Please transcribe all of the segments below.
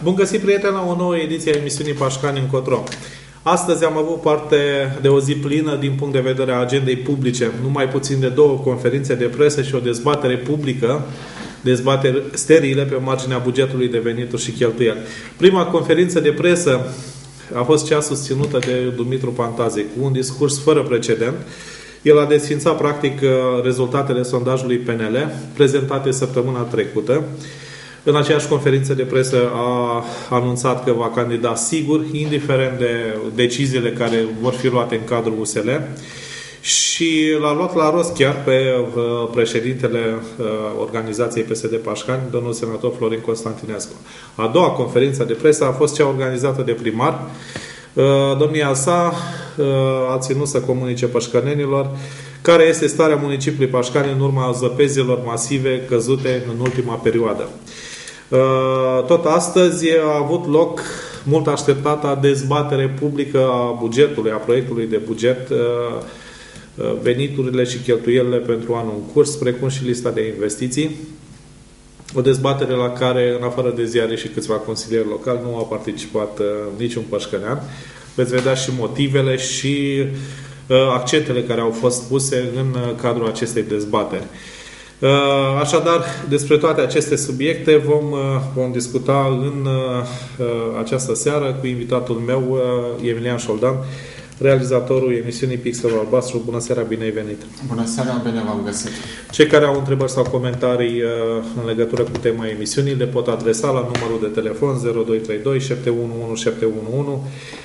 Bun găsit, prieteni, la o nouă ediție a emisiunii Pașcani Încotro. Astăzi am avut parte de o zi plină din punct de vedere a agendei publice. Numai puțin de 2 conferințe de presă și o dezbatere publică, dezbateri sterile pe marginea bugetului de venituri și cheltuieli. Prima conferință de presă a fost cea susținută de Dumitru Pantazi, cu un discurs fără precedent. El a desfințat practic rezultatele sondajului PNL, prezentate săptămâna trecută. În aceeași conferință de presă a anunțat că va candida sigur, indiferent de deciziile care vor fi luate în cadrul USL, și l-a luat la rost chiar pe președintele organizației PSD Pașcani, domnul senator Florin Constantinescu. A doua conferință de presă a fost cea organizată de primar. Domnia sa a ținut să comunice pașcanenilor care este starea municipiului Pașcani în urma zăpezilor masive căzute în ultima perioadă. Tot astăzi a avut loc mult așteptata dezbatere publică a bugetului, a proiectului de buget, veniturile și cheltuielile pentru anul în curs, precum și lista de investiții. O dezbatere la care, în afară de ziare și câțiva consilieri locali, nu a participat niciun pașcănean. Veți vedea și motivele și accentele care au fost puse în cadrul acestei dezbateri. Așadar, despre toate aceste subiecte vom discuta în această seară cu invitatul meu, Emilian Șoldan, realizatorul emisiunii Pixelul Albastru. Bună seara, bine ai venit! Bună seara, bine v-am găsit! Cei care au întrebări sau comentarii în legătură cu tema emisiunii le pot adresa la numărul de telefon 0232 711 711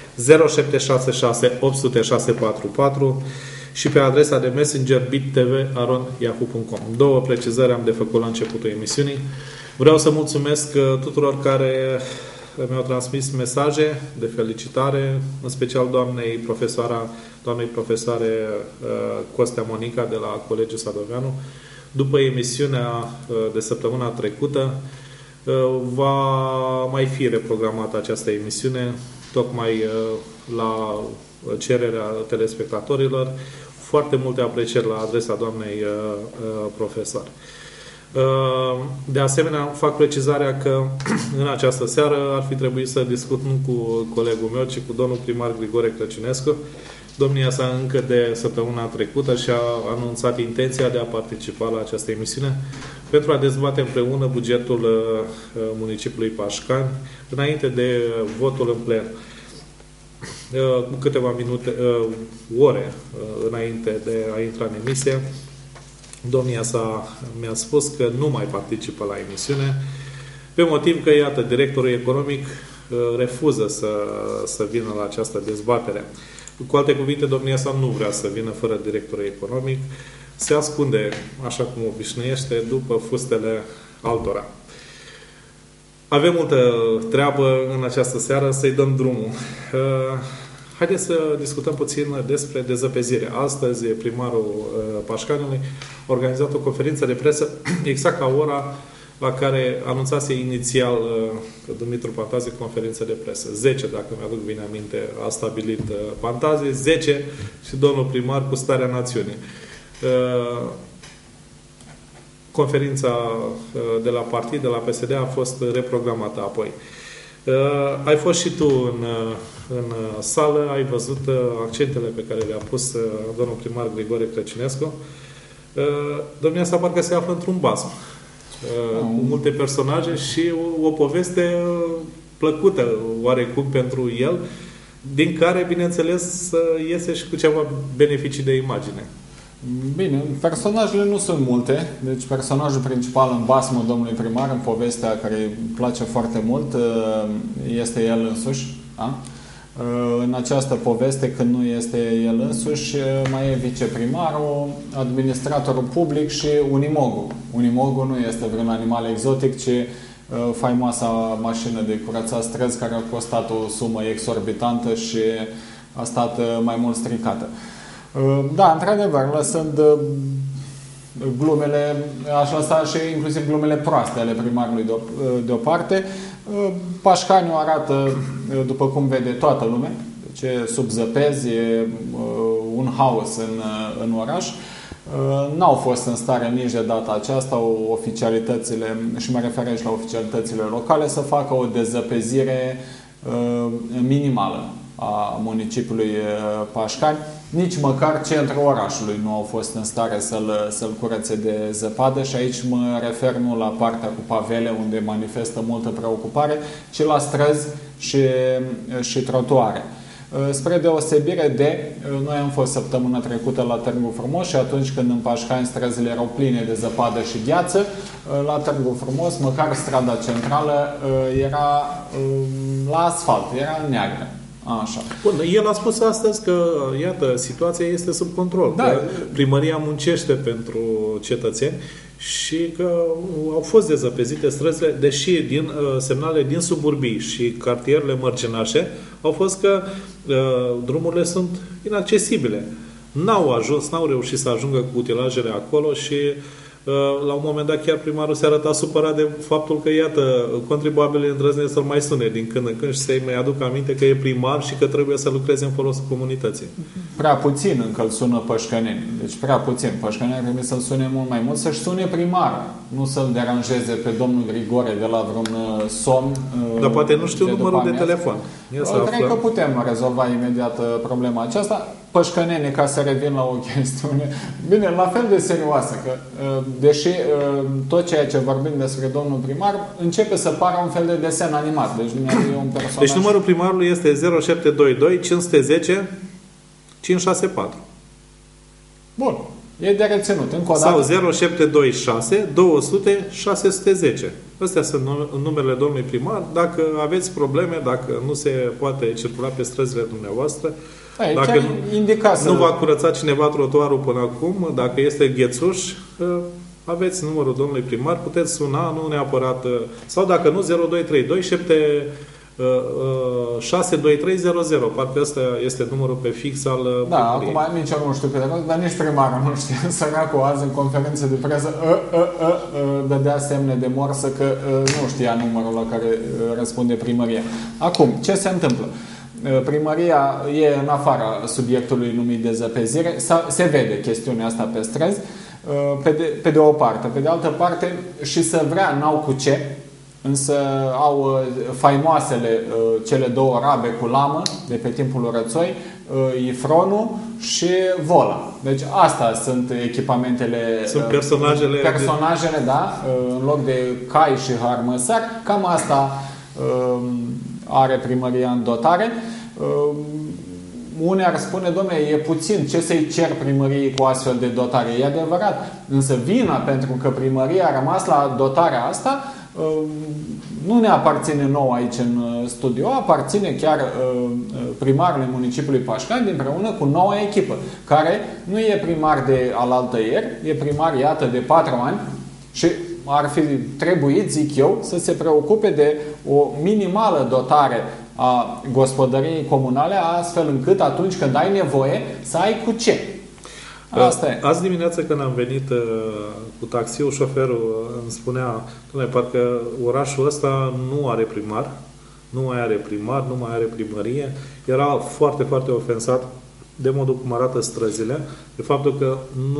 0766 800 644 și pe adresa de Messenger bittv@yahoo.com. 2 precizări am de făcut la începutul emisiunii. Vreau să mulțumesc tuturor care mi-au transmis mesaje de felicitare, în special doamnei profesoare Costea Monica de la Colegiul Sadoveanu. După emisiunea de săptămâna trecută va mai fi reprogramată această emisiune, tocmai la cererea telespectatorilor. Foarte multe aprecieri la adresa doamnei profesor. De asemenea, fac precizarea că în această seară ar fi trebuit să discut nu cu colegul meu, ci cu domnul primar Grigore Crăciunescu. Domnia sa încă de săptămâna trecută și-a anunțat intenția de a participa la această emisiune pentru a dezbate împreună bugetul municipiului Pașcani înainte de votul în plen. Cu câteva minute, ore înainte de a intra în emisie, domnia sa mi-a spus că nu mai participă la emisiune pe motiv că, iată, directorul economic refuză să vină la această dezbatere. Cu alte cuvinte, domnia sa nu vrea să vină fără directorul economic, se ascunde, așa cum obișnuiește, după fustele altora. Avem multă treabă în această seară, să-i dăm drumul. Haideți să discutăm puțin despre dezăpezire. Astăzi, primarul Pașcaniului a organizat o conferință de presă exact la ora la care anunțase inițial Dumitru Pantazi conferință de presă. 10, dacă mi-aduc bine aminte, a stabilit Pantazi, 10 și domnul primar cu starea națiunii. Conferința de la partid, de la PSD, a fost reprogramată apoi. Ai fost și tu în sală, ai văzut accentele pe care le-a pus domnul primar Grigore Crăciunescu. Domnia sa parcă se află într-un basm cu multe personaje și o poveste plăcută oarecum pentru el, din care, bineînțeles, iese și cu ceva beneficii de imagine. Bine, personajele nu sunt multe, deci personajul principal în basmul domnului primar, în povestea care îi place foarte mult, este el însuși. Da? În această poveste, când nu este el însuși, mai e viceprimarul, administratorul public și unimogul. Unimogul nu este vreun animal exotic, ci faimoasa mașină de curățat străzi care a costat o sumă exorbitantă și a stat mai mult stricată. Da, într-adevăr, lăsând glumele, aș lăsa și inclusiv glumele proaste ale primarului deoparte, Pașcaniu arată, după cum vede toată lumea, deci sub zăpezi, e un haos în oraș. N-au fost în stare nici de data aceasta oficialitățile, și mă refer aici la oficialitățile locale, să facă o dezăpezire minimală a municipiului Pașcani. Nici măcar centrul orașului nu au fost în stare să-l curețe de zăpadă și aici mă refer nu la partea cu pavele unde manifestă multă preocupare, ci la străzi și trotuare. Spre deosebire de, noi am fost săptămâna trecută la Târgu Frumos și atunci când în Pașcani străzile erau pline de zăpadă și gheață, la Târgu Frumos, măcar strada centrală era la asfalt, era neagră. Așa. Bun, el a spus astăzi că, iată, situația este sub control, da. Că primăria muncește pentru cetățeni și că au fost dezăpezite străzile, deși din semnale din suburbii și cartierele mărginașe au fost că drumurile sunt inaccesibile. N-au reușit să ajungă cu utilajele acolo și la un moment dat chiar primarul se arăta supărat de faptul că, iată, contribuabilii îndrăznesc să-l mai sune din când în când și să-i mai aduc aminte că e primar și că trebuie să lucreze în folosul comunității. Prea puțin încă îl sună pășcăneni. Deci prea puțin. Pășcăneni trebuie să-l sune mult mai mult, să-și sune primarul. Nu să-l deranjeze pe domnul Grigore de la vreun somn. Dar poate nu știu numărul de telefon. Cred că putem rezolva imediat problema aceasta. Pășcăneni, ca să revin la o chestiune, bine, la fel de serioasă, că deși tot ceea ce vorbim despre domnul primar începe să pară un fel de desen animat. Deci e un personaj. Deci numărul primarului este 0722 510 564. Bun. E de reținut. Încă o dată. Sau 0726 200 610. Astea sunt numerele domnului primar. Dacă aveți probleme, dacă nu se poate circula pe străzile dumneavoastră, dacă nu va curăța cineva trotuarul până acum, dacă este ghețuș, aveți numărul domnului primar, puteți suna, nu neapărat, sau dacă nu, 0232 62300. Parcă ăsta este numărul pe fix al primăriei. Da, acum nici eu nu știu pe de dar nici primarul nu știe. Săracul azi în conferință de presă dădea semne de morsă că nu știa numărul la care răspunde primăria. Acum, ce se întâmplă? Primăria e în afara subiectului numit dezăpezire. Se vede chestiunea asta pe străzi, pe de o parte. Pe de altă parte, și să vrea, n-au cu ce, însă au faimoasele cele două rabe cu lamă de pe timpul Rățoi, Ifronul și Vola. Deci astea sunt echipamentele, sunt personajele, da, în loc de cai și harmăsari, cam asta are primăria în dotare. Unii ar spune, dom'le, e puțin, ce să-i cer primăriei cu astfel de dotare? E adevărat, însă vina pentru că primăria a rămas la dotarea asta nu ne aparține nouă aici în studio, aparține chiar primarului municipiului Pașcani împreună cu noua echipă, care nu e primar de alaltăieri, e primar, iată, de 4 ani și ar fi trebuit, zic eu, să se preocupe de o minimală dotare a gospodăriei comunale, astfel încât atunci când ai nevoie să ai cu ce. Asta e. Azi dimineață când am venit cu taxiul, șoferul îmi spunea, parcă orașul ăsta nu are primar, nu mai are primar, nu mai are primărie. Era foarte, foarte ofensat de modul cum arată străzile, de faptul că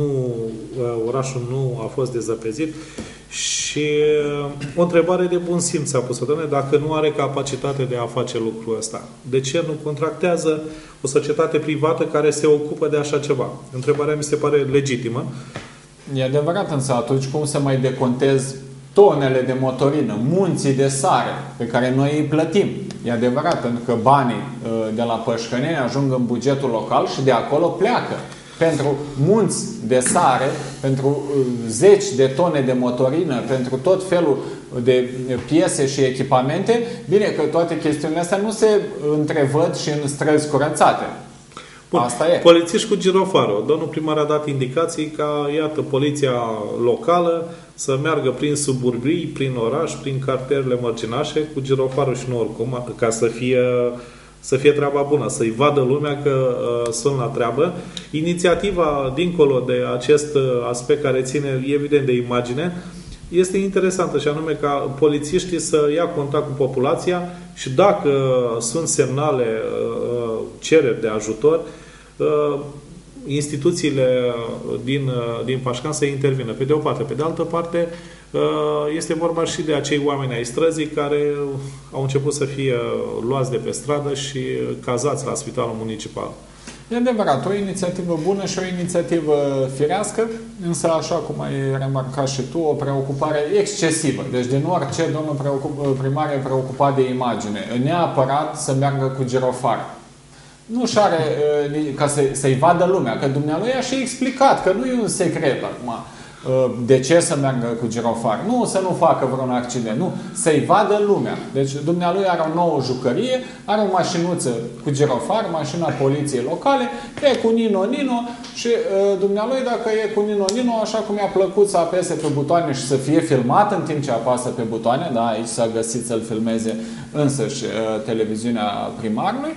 orașul nu a fost dezăpezit. Și o întrebare de bun simț a pus-o, dacă nu are capacitate de a face lucrul ăsta, de ce nu contractează o societate privată care se ocupă de așa ceva? Întrebarea mi se pare legitimă. E adevărat, însă atunci cum să mai decontez tonele de motorină, munții de sare pe care noi îi plătim? E adevărat, pentru că banii de la Pășcăneni ajung în bugetul local și de acolo pleacă. Pentru munți de sare, pentru zeci de tone de motorină, pentru tot felul de piese și echipamente, bine că toate chestiunile astea nu se întrevăd și în străzi curățate. Bun. Asta e. Polițiști cu girofarul. Domnul primar a dat indicații ca, iată, poliția locală să meargă prin suburbii, prin oraș, prin cartierele mărginașe, cu girofarul și nu oricum, ca să fie treaba bună, să-i vadă lumea că sunt la treabă. Inițiativa, dincolo de acest aspect care ține evident de imagine, este interesantă și anume ca polițiștii să ia contact cu populația și dacă sunt semnale, cereri de ajutor, instituțiile din Pașcan să intervină, pe de o parte. Pe de altă parte, este vorba și de acei oameni ai străzii care au început să fie luați de pe stradă și cazați la Spitalul Municipal. E adevărat, o inițiativă bună și o inițiativă firească, însă, așa cum ai remarcat și tu, o preocupare excesivă. Deci, din orice, domnul primar e preocupat de imagine. Neapărat să meargă cu girofar. Nu și are ca să-i vadă lumea, că dumnealui a și explicat, că nu e un secret acum. De ce să meargă cu girofar? Nu să nu facă vreun accident, nu, să-i vadă lumea. Deci dumnealui are o nouă jucărie, are o mașinuță cu girofar, mașina poliției locale, e cu Nino și dumnealui, dacă e cu Nino, așa cum i-a plăcut să apese pe butoane și să fie filmat în timp ce apasă pe butoane, da, aici s-a găsit să-l filmeze însăși televiziunea primarului,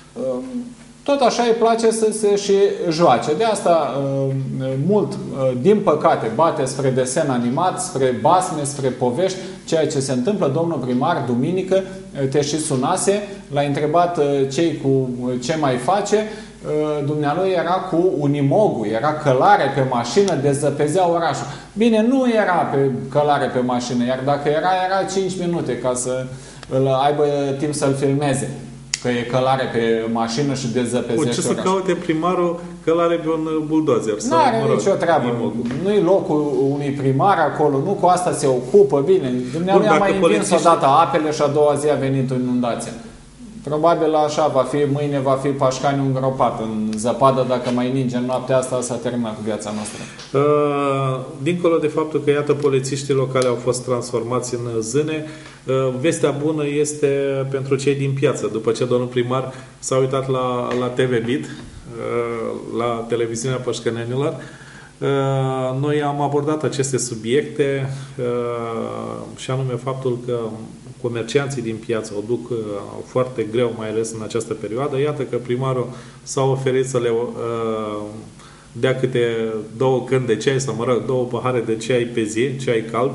tot așa îi place să se și joace. De asta, mult, din păcate, bate spre desen animat, spre basme, spre povești, ceea ce se întâmplă. Domnul primar, duminică, te și sunase, l-a întrebat ce mai face. Dumnealui era cu unimogul, era călare pe mașină, dezăpezea orașul. Bine, nu era pe călare pe mașină, iar dacă era 5 minute ca să aibă timp să-l filmeze. Că e călare pe mașină și dezăpezește. Ce să caute primarul călare pe un buldozer? Nu are nicio treabă. Nu-i locul unui primar acolo, nu cu asta se ocupă. Bine, dumnealui a mai învins odată apele și a doua zi a venit inundația. Probabil așa va fi, mâine va fi Pașcani îngropat în zăpadă, dacă mai ninge în noaptea asta, s-a terminat cu viața noastră. Dincolo de faptul că, iată, polițiștii locale au fost transformați în zâne, vestea bună este pentru cei din piață. După ce domnul primar s-a uitat la TV Bit, la televiziunea Pășcănenilor, noi am abordat aceste subiecte și anume faptul că comercianții din piață o duc foarte greu, mai ales în această perioadă. Iată că primarul s-a oferit să le dea câte 2 căni de ceai, sau 2 pahare de ceai pe zi, ceai cald.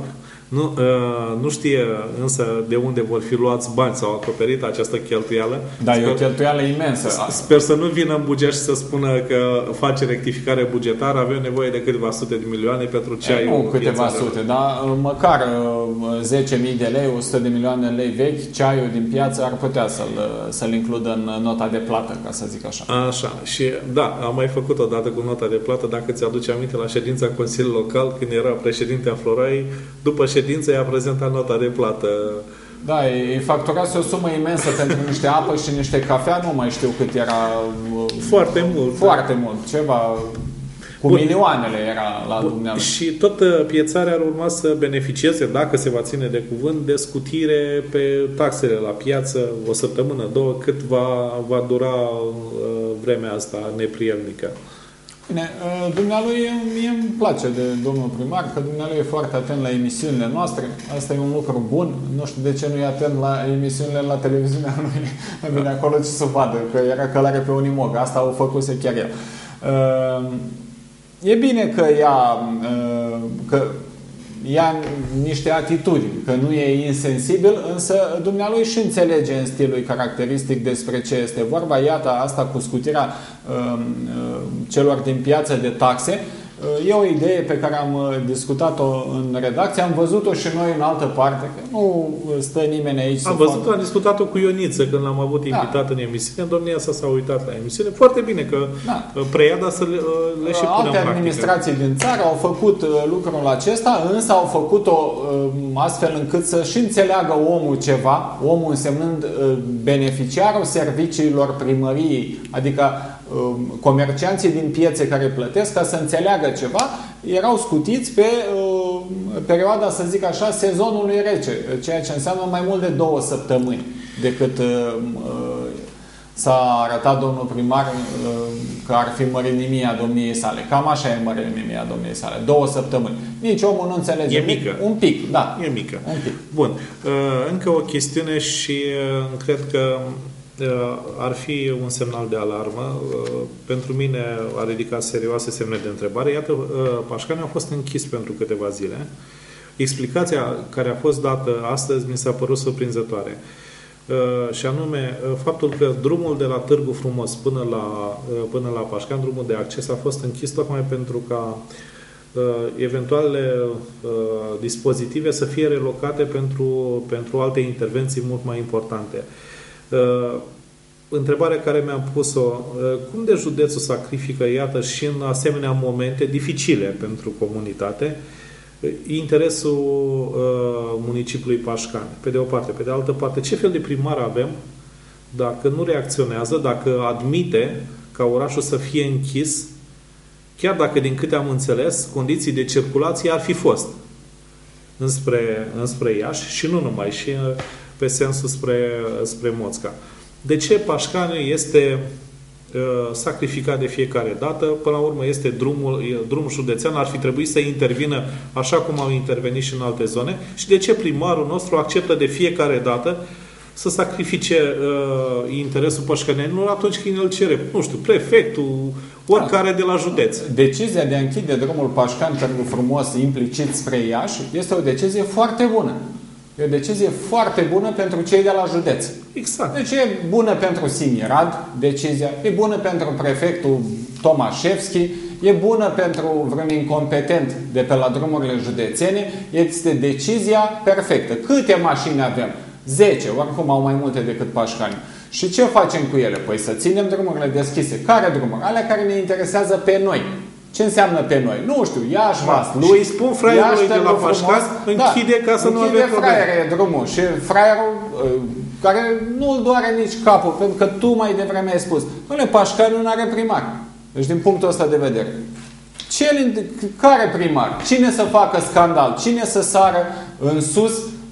Nu știe însă de unde vor fi luați bani sau acoperit această cheltuială. Da, e o cheltuială imensă. Sper să nu vină în buget și să spună că face rectificare bugetară, avem nevoie de câteva sute de milioane pentru ceai. Nu câteva sute, dar măcar 10.000 de lei, 100 de milioane de lei vechi, ceaiul din piață ar putea să-l includă în nota de plată, ca să zic așa. Așa. Și da, am mai făcut o dată cu nota de plată, dacă ți-aduce aminte, la ședința Consiliului Local, când era președintea Florai, după ședință i-a prezentat nota de plată. Da, îi facturase o sumă imensă pentru niște apă și niște cafea, nu mai știu cât era. Foarte mult. Foarte mult, ceva cu milioanele era la dumneavoastră. Și tot piețarea ar urma să beneficieze, dacă se va ține de cuvânt, de scutire pe taxele la piață, o săptămână, 2, cât va dura vremea asta neprielnică. Bine, dumnealui mie îmi place de domnul primar, că dumnealui e foarte atent la emisiunile noastre. Asta e un lucru bun. Nu știu de ce nu e atent la emisiunile la televiziunea lui. Bine, acolo ce să vadă, că era călare pe Unimog. Asta au făcut chiar el. E bine că ia niște atitudini, că nu e insensibil, însă dumnealui și înțelege în stilul caracteristic despre ce este vorba. Iată, asta cu scutirea celor din piață de taxe, e o idee pe care am discutat-o în redacție, am văzut-o și noi în altă parte, că nu stă nimeni aici. Am discutat-o cu Ioniță când l-am avut invitat în emisiune, domnia s-a uitat la emisiune. Foarte bine că preia, dar să le și punem în practică. Alte administrații din țară au făcut lucrul acesta, însă au făcut-o astfel încât să și înțeleagă omul ceva, omul însemnând beneficiarul serviciilor primăriei, adică comercianții din piețe care plătesc, ca să înțeleagă ceva, erau scutiți pe perioada, să zic așa, sezonului rece, ceea ce înseamnă mai mult de 2 săptămâni decât s-a arătat domnul primar că ar fi mărinimia domniei sale. Cam așa e mărinimia domniei sale. 2 săptămâni. Nici omul nu înțelege. E mică. Un pic, da. E mică. Un pic. Bun. Încă o chestiune și cred că ar fi un semnal de alarmă. Pentru mine a ridicat serioase semne de întrebare. Iată, Pașcani a fost închis pentru câteva zile. Explicația care a fost dată astăzi mi s-a părut surprinzătoare. și anume faptul că drumul de la Târgu Frumos până la Pașcani, drumul de acces a fost închis tocmai pentru ca eventualele dispozitive să fie relocate pentru alte intervenții mult mai importante. Întrebarea care mi-am pus-o, cum de județul sacrifică, iată, și în asemenea momente dificile pentru comunitate, interesul municipiului Pașcani, pe de o parte. Pe de altă parte, ce fel de primar avem dacă nu reacționează, dacă admite ca orașul să fie închis, chiar dacă, din câte am înțeles, condiții de circulație ar fi fost înspre Iași și nu numai, și pe sensul spre Moțca. De ce Pașcani este sacrificat de fiecare dată? Până la urmă este drumul județean, ar fi trebuit să intervină așa cum au intervenit și în alte zone. Și de ce primarul nostru acceptă de fiecare dată să sacrifice interesul pașcanenilor atunci când îl cere, nu știu, prefectul, oricare de la județ? Decizia de a închide drumul Pașcani-Târgu Frumos implicit spre Iași este o decizie foarte bună. E o decizie foarte bună pentru cei de la județ. Exact. Deci e bună pentru Simirad, decizia, e bună pentru prefectul Tomașevski, e bună pentru vreun incompetent de pe la drumurile județene, este decizia perfectă. Câte mașini avem? 10, oricum au mai multe decât Pașcani. Și ce facem cu ele? Păi să ținem drumurile deschise. Care drumuri? Alea care ne interesează pe noi. Ce înseamnă pe noi? Nu știu, Iași, Vaslui, și spun fraierului de la Pașcani, închide ca să nu avem probleme. Fraiere drumul și fraierul care nu-l doare nici capul, pentru că tu mai devreme ai spus, dom'le, Pașcani nu are primar. Deci din punctul ăsta de vedere. Care primar? Cine să facă scandal? Cine să sară în sus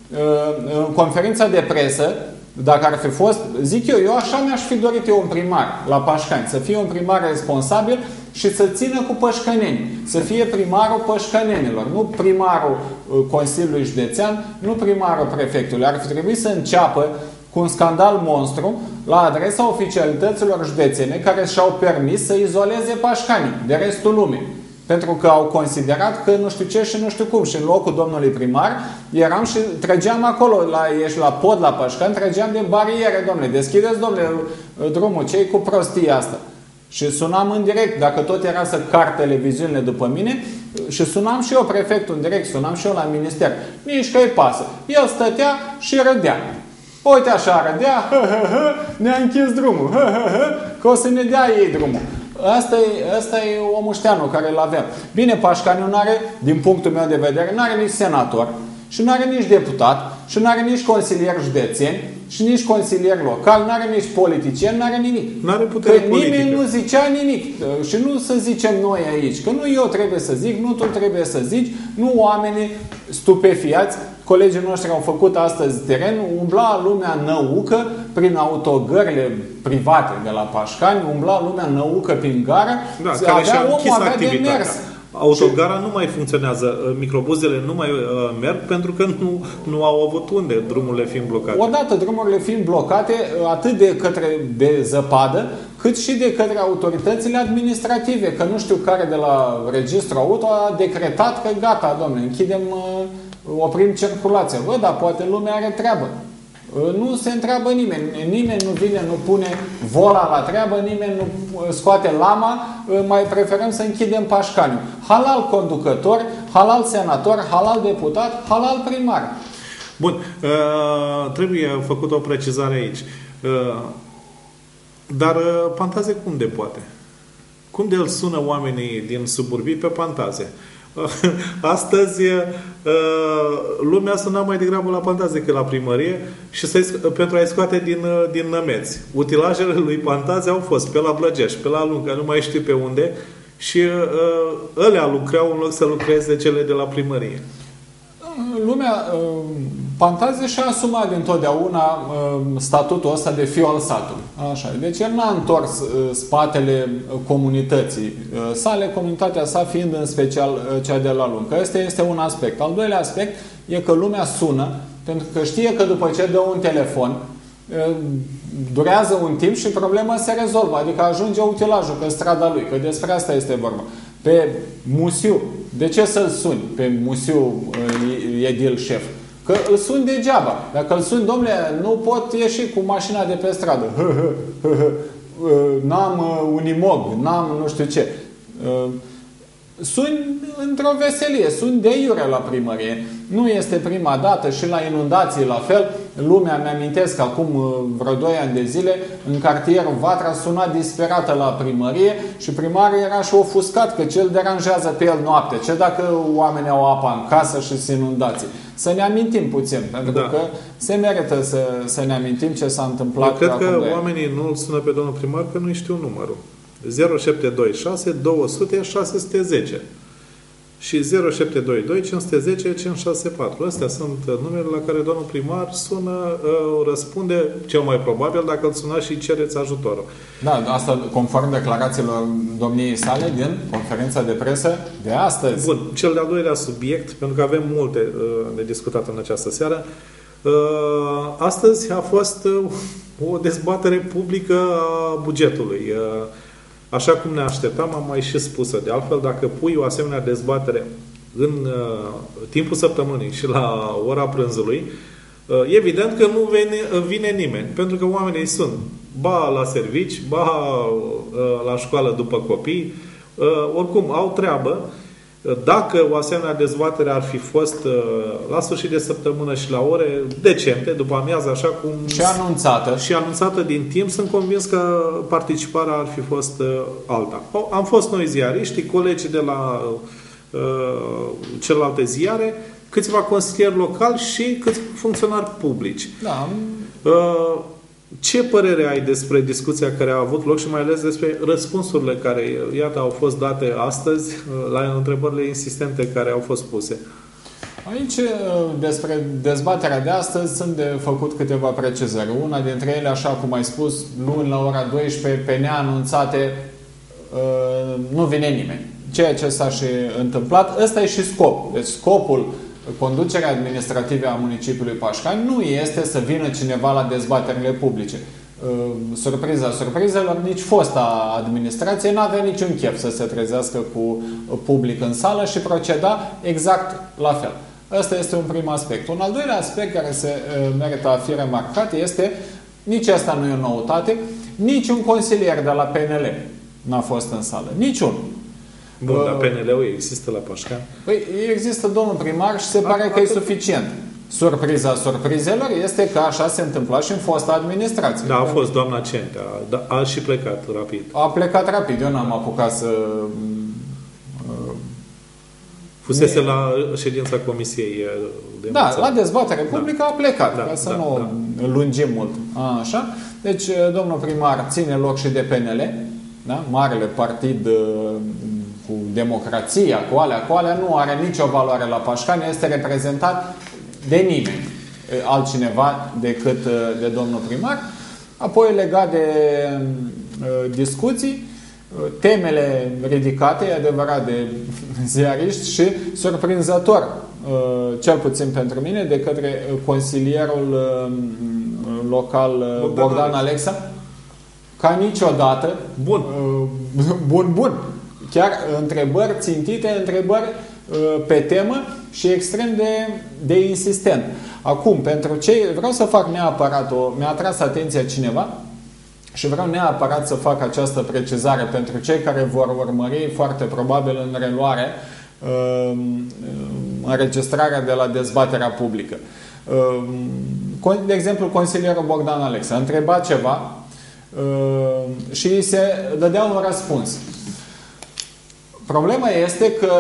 în conferința de presă, dacă ar fi fost, zic eu așa mi-aș fi dorit eu un primar la Pașcani, să fie un primar responsabil și să țină cu pășcăneni, să fie primarul pășcănenilor, nu primarul Consiliului Județean, nu primarul prefectului. Ar fi trebuit să înceapă cu un scandal monstru la adresa oficialităților județene care și-au permis să izoleze Pașcanii de restul lumii. Pentru că au considerat că nu știu ce și nu știu cum. Și în locul domnului primar eram și trăgeam acolo, ești la pod la Pașcani, trăgeam de bariere, domnule. Deschideți, domnule, drumul, ce-i cu prostia asta? Și sunam în direct, dacă tot era să car televiziunile după mine, și sunam și eu prefectul în direct, sunam și eu la minister. Nici că-i pasă. El stătea și râdea. Uite așa râdea, ne-a închis drumul, că o să ne dea ei drumul. Asta e Omușteanu care îl avea. Bine, Pașcaniu n-are, din punctul meu de vedere, n-are nici senator, și n-are nici deputat, și n-are nici consilier județeni, și nici consilier local, n-are nici politicieni, n-are nimic. N-are putere politică. Nimeni nu zicea nimic. Și nu să zicem noi aici, că nu eu trebuie să zic, nu tu trebuie să zici, nu oamenii stupefiați. Colegii noștri au făcut astăzi teren, umbla lumea năucă prin autogările private de la Pașcani, umbla lumea năucă prin gară, care și-a închis avea de activitatea. mers. Autogara nu mai funcționează, microbuzele nu mai merg pentru că nu au avut unde, drumurile fiind blocate. Odată drumurile fiind blocate, atât de zăpadă, cât și de către autoritățile administrative, că nu știu care de la Registrul Auto a decretat că gata, domnule, închidem, oprim circulația. Bă, dar poate lumea are treabă. Nu se întreabă nimeni. Nimeni nu vine, nu pune vola la treabă, nimeni nu scoate lama, mai preferăm să închidem Pașcaniu. Halal conducător, halal senator, halal deputat, halal primar. Bun. Trebuie făcut o precizare aici. Dar Pantaze cum de poate? Cum de îl sună oamenii din suburbii pe Pantaze? Astăzi lumea suna mai degrabă la Pantaze decât la primărie și pentru a-i scoate din nămeți. Utilajele lui Pantaze au fost pe la Blăgești, pe la Lunca, nu mai știu pe unde, și ălea lucrau în loc să lucreze cele de la primărie. Lumea, Pantaze și-a asumat dintotdeauna statutul ăsta de fiu al satului. Așa. Deci el n-a întors spatele comunității sale, comunitatea sa fiind în special cea de la Luncă. Ăsta este un aspect. Al doilea aspect e că lumea sună, pentru că știe că după ce dă un telefon, durează un timp și problema se rezolvă. Adică ajunge utilajul pe strada lui, că despre asta este vorba. Pe Musiu, de ce să-l suni pe Musiu edil șef? Că îl suni degeaba. Dacă îl suni, domnule, nu pot ieși cu mașina de pe stradă. N-am Unimog, n-am nu știu ce. Suni într-o veselie, suni de iure la primărie. Nu este prima dată și la inundații la fel. Lumea, mi-amintesc, acum vreo 2 ani de zile, în cartierul Vatra suna disperată la primărie și primarul era și ofuscat că ce îl deranjează pe el noapte. Ce dacă oamenii au apa în casă și sunt inundații? Să ne amintim puțin, pentru că se merită să ne amintim ce s-a întâmplat. Eu cred că oamenii nu îl sună pe domnul primar că nu știu numărul. 0726 200 610 și 0722 510 564. Astea sunt numerele la care domnul primar sună, răspunde cel mai probabil dacă îl sunați și cereți ajutorul. Da, asta conform declarațiilor domniei sale din conferința de presă de astăzi. Bun, cel de-al doilea subiect, pentru că avem multe de discutat în această seară. Astăzi a fost o dezbatere publică a bugetului. Așa cum ne așteptam, am mai și spus-o. De altfel, dacă pui o asemenea dezbatere în timpul săptămânii și la ora prânzului, evident că nu vine nimeni. Pentru că oamenii sunt ba la servici, ba la școală după copii, oricum au treabă. Dacă o asemenea dezbatere ar fi fost la sfârșit de săptămână și la ore decente, după amiază, așa cum... Și anunțată din timp, sunt convins că participarea ar fi fost alta. Am fost noi ziariștii, colegii de la celelalte ziare, câțiva consilieri locali și câți funcționari publici. Da. Ce părere ai despre discuția care a avut loc și mai ales despre răspunsurile care, iată, au fost date astăzi la întrebările insistente care au fost puse? Aici, despre dezbaterea de astăzi, sunt de făcut câteva precizări. Una dintre ele, așa cum ai spus, luni la ora 12, pe neanunțate, nu vine nimeni. Ceea ce s-a și întâmplat, ăsta e și scopul. Deci scopul conducerea administrativă a municipiului Pașcani nu este să vină cineva la dezbaterile publice. Surpriza surprizelor, nici fosta administrație n-avea niciun chef să se trezească cu public în sală și proceda exact la fel. Ăsta este un prim aspect. Un al doilea aspect care se merită a fi remarcat este, nici asta nu e o noutate, niciun consilier de la PNL n-a fost în sală. Niciun. Bun, dar PNL-ul există la Pașcani? Păi există domnul primar și se pare că e suficient. Surpriza surprizelor este că așa se întâmpla și în fosta administrație. Da, a fost doamna Centea. A și plecat rapid. A plecat rapid. Eu n-am apucat să... Fusese la ședința Comisiei de Da, la dezbatere publică a plecat, da, ca să nu lungim mult. Așa. Deci, domnul primar ține loc și de PNL, da? Marele partid cu democrația, cu alea, nu are nicio valoare la Pașcani, este reprezentat de nimeni altcineva decât de domnul primar. Apoi, legat de discuții, temele ridicate, e adevărat, de ziariști și surprinzător, cel puțin pentru mine, de către consilierul local Bogdan Alexa, ca niciodată. Bun. Chiar întrebări țintite, întrebări pe temă și extrem de insistent. Acum, pentru cei, vreau să fac neapărat mi-a atras atenția cineva și vreau neapărat să fac această precizare pentru cei care vor urmări foarte probabil în reluare înregistrarea de la dezbaterea publică. De exemplu, consilierul Bogdan Alexa a întrebat ceva și îi se dădea un răspuns. Problema este că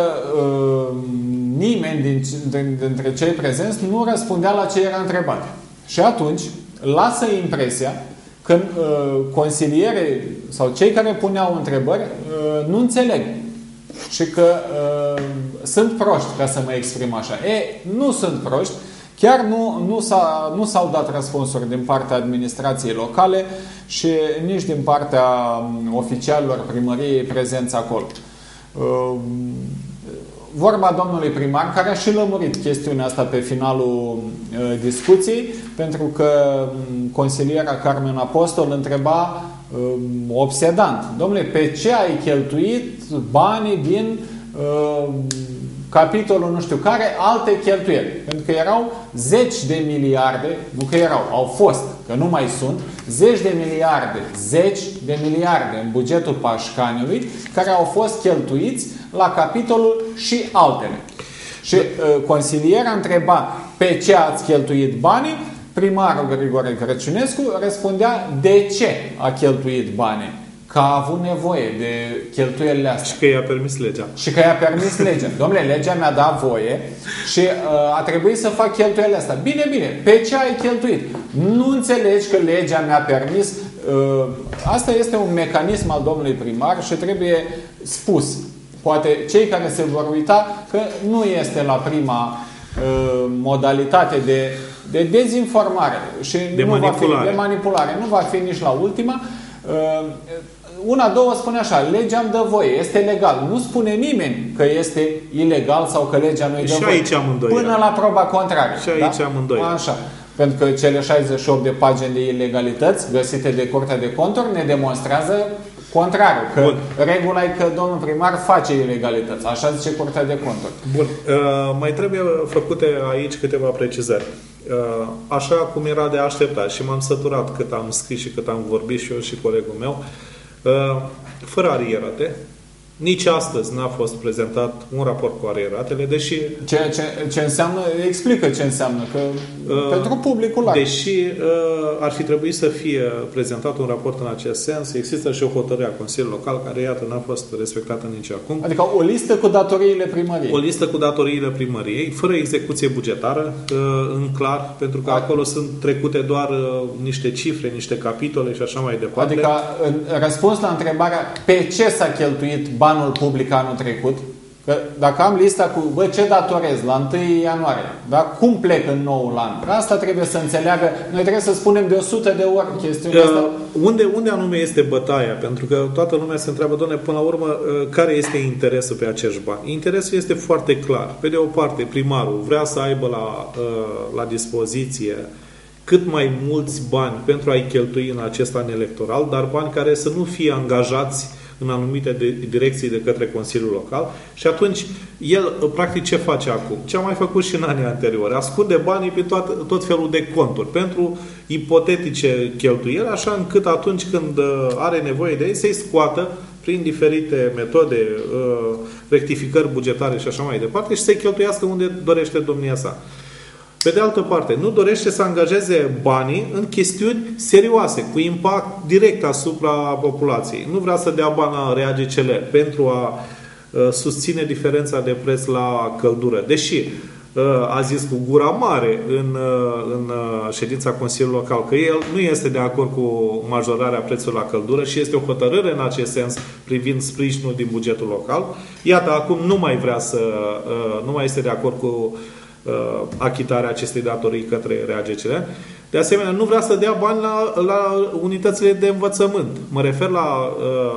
nimeni dintre cei prezenți nu răspundea la ce era întrebat. Și atunci lasă impresia că consilierii sau cei care puneau întrebări nu înțeleg și că sunt proști, ca să mă exprim așa. Nu sunt proști. Chiar nu s-au dat răspunsuri din partea administrației locale și nici din partea oficialilor primăriei prezenți acolo. Vorba domnului primar, care a și lămurit chestiunea asta pe finalul discuției, pentru că consiliera Carmen Apostol întreba obsedant: domnule, pe ce ai cheltuit banii din capitolul nu știu care, alte cheltuieli. Pentru că erau zeci de miliarde, nu că erau, au fost, că nu mai sunt, zeci de miliarde în bugetul Pașcaniului care au fost cheltuiți la capitolul și altele. Și consiliera întreba pe ce ați cheltuit banii, primarul Grigore Crăciunescu răspundea de ce a cheltuit banii. Că a avut nevoie de cheltuielile astea. Și că i-a permis legea. Și că i-a permis legea. Dom'le, legea mi-a dat voie și a trebuit să fac cheltuielile astea. Bine, pe ce ai cheltuit? Nu înțelegi că legea mi-a permis. Asta este un mecanism al domnului primar și trebuie spus. Poate cei care se vor uita că nu este la prima modalitate de dezinformare și de manipulare. Nu va fi nici la ultima. Două spune așa, legea îmi dă voie, este legal. Nu spune nimeni că este ilegal sau că legea nu-i dă voie. Aici amândoi. Până la proba contrară. Și aici amândoi. Așa. Pentru că cele 68 de pagini de ilegalități găsite de Curtea de Conturi ne demonstrează contrariul. Că regula e că domnul primar face ilegalități. Așa zice Curtea de Conturi. Bun. Mai trebuie făcute aici câteva precizări. Așa cum era de așteptat și m-am săturat cât am scris și cât am vorbit și eu și colegul meu, fără arierate. Nici astăzi n-a fost prezentat un raport cu arieratele, deși... Ce înseamnă? Explică ce înseamnă, că pentru publicul larg. Deși ar fi trebuit să fie prezentat un raport în acest sens, există și o hotărâre a Consiliului Local care, iată, n-a fost respectată nici acum. Adică o listă cu datoriile primăriei. O listă cu datoriile primăriei, fără execuție bugetară, în clar, pentru că acolo sunt trecute doar niște cifre, niște capitole și așa mai departe. Adică, răspuns la întrebarea pe ce s-a cheltuit banul public anul trecut, că dacă am lista cu ce datorez la 1 ianuarie, da? Cum plec în noul an? Asta trebuie să înțeleagă. Noi trebuie să spunem de 100 de ori chestiunea asta. Unde anume este bătaia? Pentru că toată lumea se întreabă, doamne, până la urmă, care este interesul pe acești bani? Interesul este foarte clar. Pe de o parte, primarul vrea să aibă la dispoziție cât mai mulți bani pentru a-i cheltui în acest an electoral, dar bani care să nu fie angajați în anumite direcții de către Consiliul Local și atunci el practic ce face acum? Ce a mai făcut și în anii anteriori? Ascunde banii pe tot felul de conturi pentru ipotetice cheltuieli, așa încât atunci când are nevoie de ei să-i scoată prin diferite metode, rectificări bugetare și așa mai departe și să-i cheltuiască unde dorește domnia sa. Pe de altă parte, nu dorește să angajeze banii în chestiuni serioase, cu impact direct asupra populației. Nu vrea să dea bani la RAGCL pentru a susține diferența de preț la căldură. Deși a zis cu gura mare în ședința Consiliului Local că el nu este de acord cu majorarea prețului la căldură și este o hotărâre în acest sens privind sprijinul din bugetul local. Iată, acum nu mai este de acord cu achitarea acestei datorii către RAGCL. De asemenea, nu vrea să dea bani la unitățile de învățământ. Mă refer la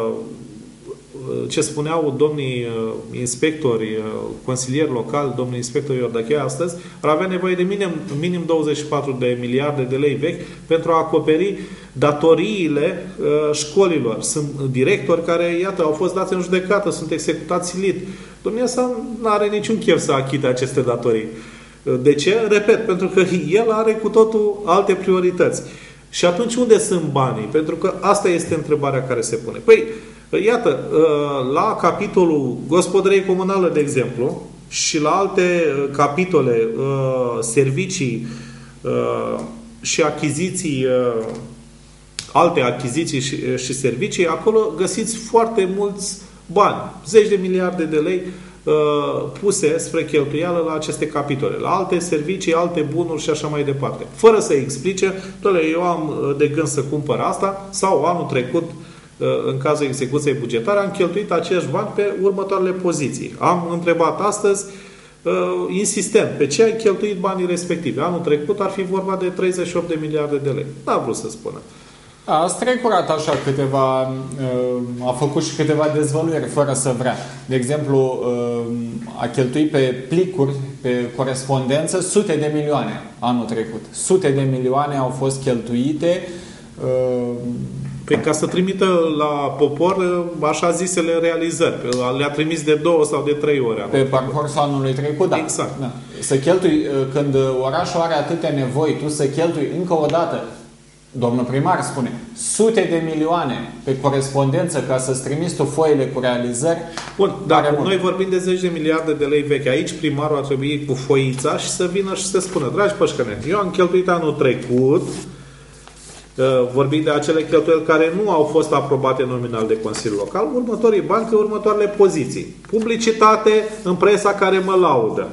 ce spuneau domnii inspectori, consilieri locali, domnul inspector Iordachea astăzi, ar avea nevoie de minim 24 de miliarde de lei vechi pentru a acoperi datoriile școlilor. Sunt directori care, iată, au fost dați în judecată, sunt executați silit. Domnia sa nu are niciun chef să achite aceste datorii. De ce? Repet, pentru că el are cu totul alte priorități. Și atunci unde sunt banii? Pentru că asta este întrebarea care se pune. Păi, iată, la capitolul gospodărie comunală, de exemplu, și la alte capitole, servicii și achiziții, alte achiziții și servicii, acolo găsiți foarte mulți bani. Zeci de miliarde de lei puse spre cheltuială la aceste capitole, la alte servicii, alte bunuri și așa mai departe. Fără să explice, eu am de gând să cumpăr asta sau anul trecut, în cazul execuției bugetare, am cheltuit acești bani pe următoarele poziții. Am întrebat astăzi, insistent, pe ce ai cheltuit banii respectivi. Anul trecut ar fi vorba de 38 de miliarde de lei. N-a vrut să spună. A strecurat așa a făcut și câteva dezvăluiri fără să vrea. De exemplu, a cheltuit pe plicuri, pe corespondență, sute de milioane anul trecut. Sute de milioane au fost cheltuite Păi ca să trimită la popor așa zisele realizări. Le-a trimis de 2 sau de 3 ori. Pe parcursul anului trecut, da. Exact. Da. Să cheltui, când orașul are atâtea nevoi, tu să cheltui încă o dată, domnul primar spune, sute de milioane pe corespondență ca să-ți trimiți tu foile cu realizări. Bun, dar noi vorbim de 10 de miliarde de lei vechi. Aici primarul ar trebui cu foița și să vină și să spună: dragi pășcăneni, eu am cheltuit anul trecut, vorbim de acele cheltuieli care nu au fost aprobate nominal de Consiliul Local, următorii bani pe următoarele poziții. Publicitate în presa care mă laudă.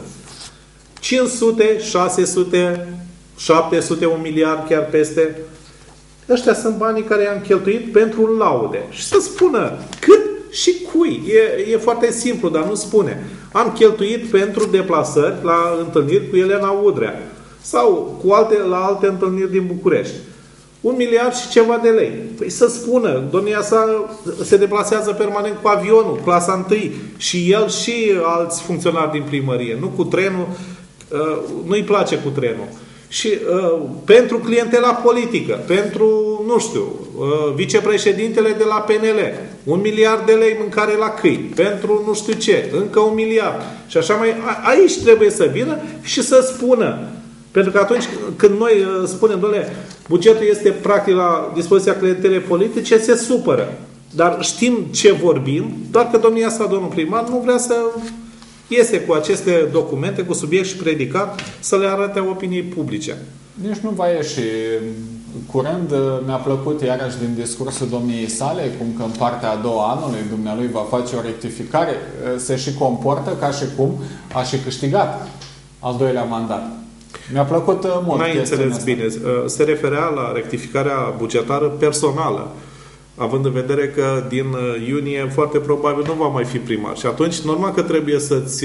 500, 600, 700, 1 miliard, chiar peste. Ăștia sunt banii care i-am cheltuit pentru laude. Și să spună cât și cui. E foarte simplu, dar nu spune. Am cheltuit pentru deplasări la întâlniri cu Elena Udrea. Sau la alte întâlniri din București. 1 miliard și ceva de lei. Păi să spună, domnia sa se deplasează permanent cu avionul, clasa 1, și el și alți funcționari din primărie. Nu cu trenul, nu-i place cu trenul. Și pentru clientela politică, pentru, nu știu, vicepreședintele de la PNL, 1 miliard de lei mâncare la câini, pentru nu știu ce, încă 1 miliard. Și așa mai, aici trebuie să vină și să spună. Pentru că atunci când noi spunem, doamne, bugetul este practic la dispoziția clientelei politice, se supără. Dar știm ce vorbim, doar că domnia sa, domnul primar, nu vrea să iese cu aceste documente, cu subiect și predicat, să le arate opiniei publice. Nici nu va ieși. Curând mi-a plăcut iarăși din discursul domniei sale, cum că în partea a doua anului dumnealui va face o rectificare, se și comportă ca și cum a și câștigat al doilea mandat. Mi-a plăcut mult. N-ai înțeles bine. Se referea la rectificarea bugetară personală, având în vedere că din iunie foarte probabil nu va mai fi primar. Și atunci, normal că trebuie să-ți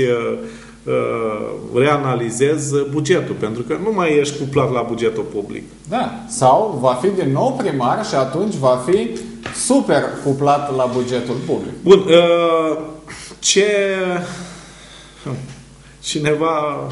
reanalizezi bugetul, pentru că nu mai ești cuplat la bugetul public. Da. Sau va fi din nou primar și atunci va fi super cuplat la bugetul public. Bun. Cineva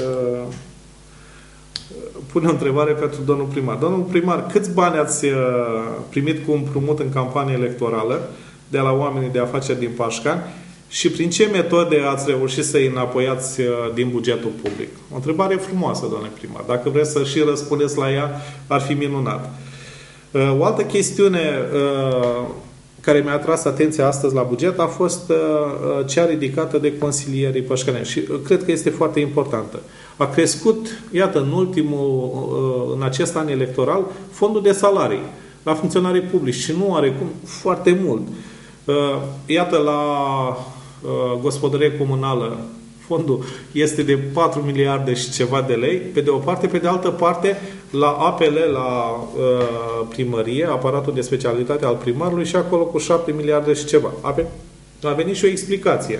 pune o întrebare pentru domnul primar. Domnul primar, câți bani ați primit cu împrumut în campanie electorală de la oamenii de afaceri din Pașcani și prin ce metode ați reușit să îi înapoiați din bugetul public? O întrebare frumoasă, domnule primar. Dacă vreți să și răspundeți la ea, ar fi minunat. O altă chestiune care mi-a atras atenția astăzi la buget a fost cea ridicată de consilierii pășcăneni. Și cred că este foarte importantă. A crescut, iată, în acest an electoral, fondul de salarii la funcționarii publici și nu are cum foarte mult. Iată, la gospodărie comunală, fondul este de 4 miliarde și ceva de lei, pe de o parte, pe de altă parte, la APL, la primărie, aparatul de specialitate al primarului, și acolo cu 7 miliarde și ceva. A venit și o explicație.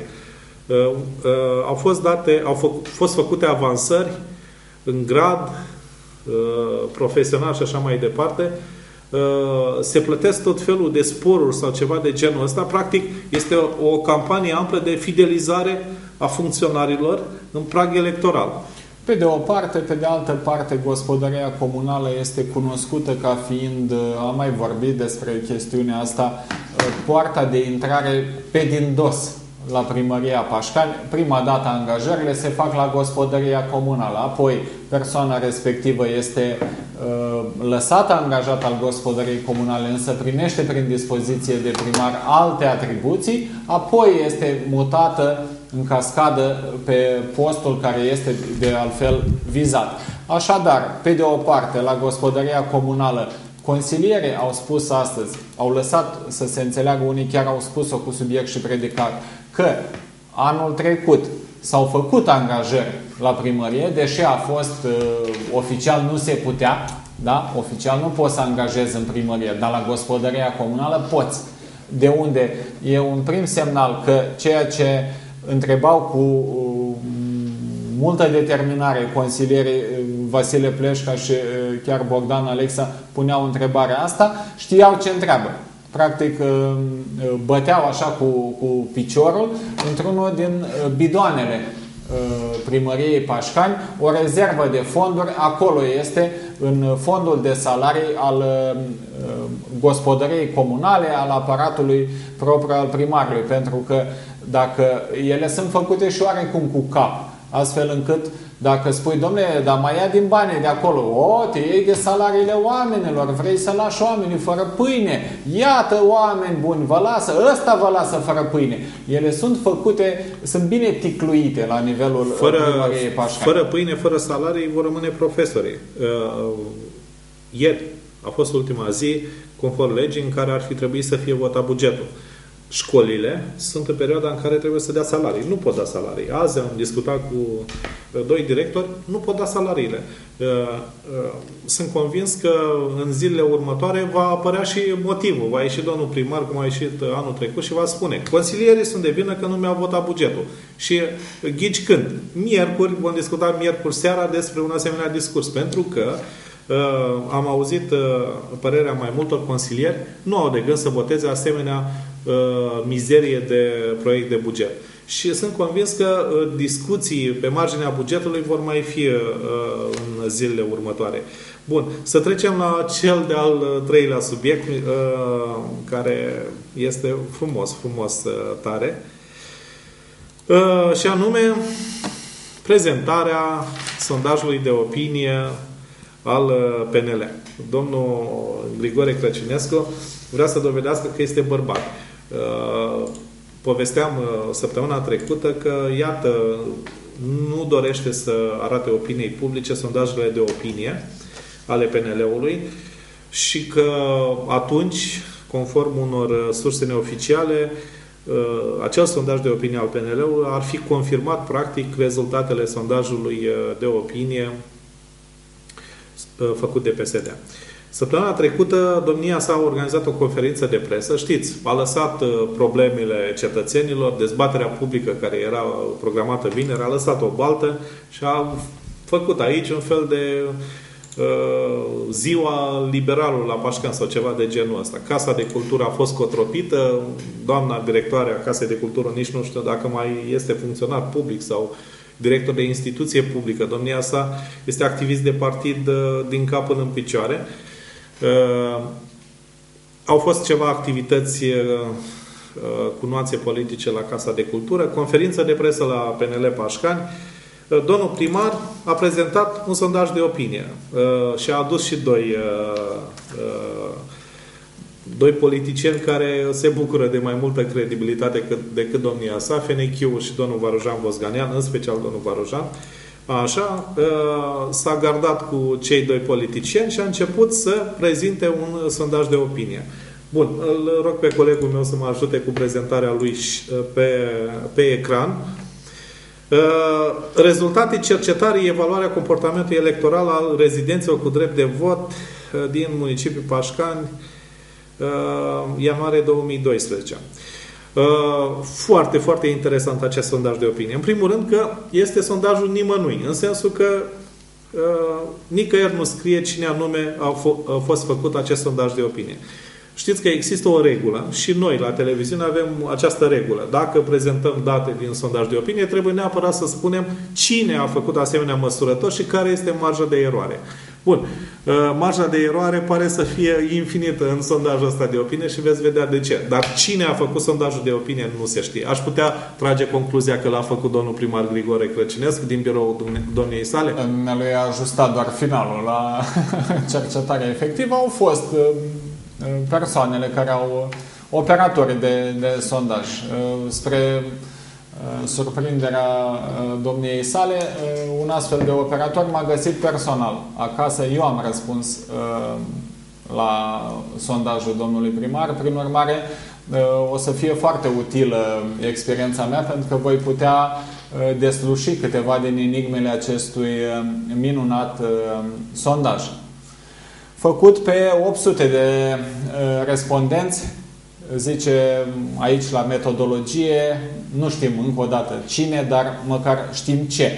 Au fost făcute avansări în grad profesional și așa mai departe. Se plătesc tot felul de sporuri sau ceva de genul ăsta. Practic, este o campanie amplă de fidelizare a funcționarilor în prag electoral. Pe de o parte, pe de altă parte, gospodăria comunală este cunoscută ca fiind, am mai vorbit despre chestiunea asta, poarta de intrare pe din dos la primăria Pașcani. Prima dată angajările se fac la gospodăria comunală, apoi persoana respectivă este lăsată angajat al gospodăriei comunale, însă primește prin dispoziție de primar alte atribuții, apoi este mutată în cascadă pe postul care este de altfel vizat. Așadar, pe de o parte, la gospodăria comunală, consilierii au spus astăzi, au lăsat să se înțeleagă, unii chiar au spus-o cu subiect și predicat, că anul trecut s-au făcut angajări la primărie, deși a fost oficial nu se putea, da? Oficial nu poți să angajezi în primărie, dar la gospodăria comunală poți. De unde e un prim semnal că ceea ce întrebau cu multă determinare consilierii Vasile Pleșca și chiar Bogdan Alexa puneau întrebarea asta, știau ce întreabă. Practic băteau așa cu piciorul într-unul din bidoanele primăriei Pașcani o rezervă de fonduri, acolo este în fondul de salarii al gospodăriei comunale, al aparatului propriu al primarului, pentru că dacă ele sunt făcute și oarecum cu cap, astfel încât dacă spui, domnule, dar mai ia din banii de acolo, te iei de salariile oamenilor, vrei să lași oamenii fără pâine, iată oameni buni, vă lasă, ăsta vă lasă fără pâine. Ele sunt făcute, sunt bine ticluite la nivelul primăriei Pașcani. Fără pâine, fără salarii, vor rămâne profesorii. Ieri a fost ultima zi, conform legii, în care ar fi trebuit să fie votat bugetul. Școlile sunt în perioada în care trebuie să dea salarii. Nu pot da salarii. Azi am discutat cu 2 directori, nu pot da salariile. Sunt convins că în zilele următoare va apărea și motivul. Va ieși domnul primar, cum a ieșit anul trecut, și va spune: consilierii sunt de vină că nu mi-au votat bugetul. Și ghici când? Miercuri, vom discuta miercuri seara despre un asemenea discurs. Pentru că am auzit părerea mai multor consilieri, nu au de gând să voteze asemenea mizerie de proiect de buget. Și sunt convins că discuții pe marginea bugetului vor mai fi în zilele următoare. Bun, să trecem la cel de-al 3-lea subiect, care este frumos tare, și anume prezentarea sondajului de opinie al PNL. Domnul Grigore Crăciunescu vrea să dovedească că este bărbat. Povesteam săptămâna trecută că, iată, nu dorește să arate opiniei publice sondajele de opinie ale PNL-ului și că atunci, conform unor surse neoficiale, acel sondaj de opinie al PNL-ului ar fi confirmat practic rezultatele sondajului de opinie făcut de PSD. Săptămâna trecută, domnia sa a organizat o conferință de presă. Știți, a lăsat problemele cetățenilor, dezbaterea publică care era programată vineri, a lăsat o baltă și a făcut aici un fel de ziua liberalului la Pașcan sau ceva de genul ăsta. Casa de Cultură a fost cotropită, doamna directoare a Casei de Cultură nici nu știu dacă mai este funcționar public sau director de instituție publică. Domnia sa este activist de partid din cap până în picioare. Au fost ceva activități cu nuanțe politice la Casa de Cultură, conferință de presă la PNL Pașcani. Domnul primar a prezentat un sondaj de opinie și a adus și doi politicieni care se bucură de mai multă credibilitate decât domnia sa, Fenechiu și domnul Varujan Bosganian, în special domnul Varujan. Așa, s-a gardat cu cei 2 politicieni și a început să prezinte un sondaj de opinie. Bun, îl rog pe colegul meu să mă ajute cu prezentarea lui pe ecran. Rezultate cercetării, evaluarea comportamentului electoral al rezidenților cu drept de vot din municipiul Pașcani, ianuarie 2012. Foarte, foarte interesant acest sondaj de opinie. În primul rând că este sondajul nimănui, în sensul că nicăieri nu scrie cine anume a fost făcut acest sondaj de opinie. Știți că există o regulă și noi la televiziune avem această regulă. Dacă prezentăm date din sondaj de opinie, trebuie neapărat să spunem cine a făcut asemenea măsurători și care este marja de eroare. Bun. Marja de eroare pare să fie infinită în sondajul ăsta de opinie și veți vedea de ce. Dar cine a făcut sondajul de opinie nu se știe. Aș putea trage concluzia că l-a făcut domnul primar Grigore Crăciunescu din biroul domniei sale? Lui a ajustat doar finalul. La cercetarea efectivă au fost persoanele care au operatori de sondaj. Spre surprinderea domniei sale, un astfel de operator m-a găsit personal acasă. Eu am răspuns la sondajul domnului primar. Prin urmare, o să fie foarte utilă experiența mea, pentru că voi putea desluși câteva din enigmele acestui minunat sondaj. Făcut pe 800 de respondenți, zice aici la metodologie, nu știm încă o dată cine, dar măcar știm ce.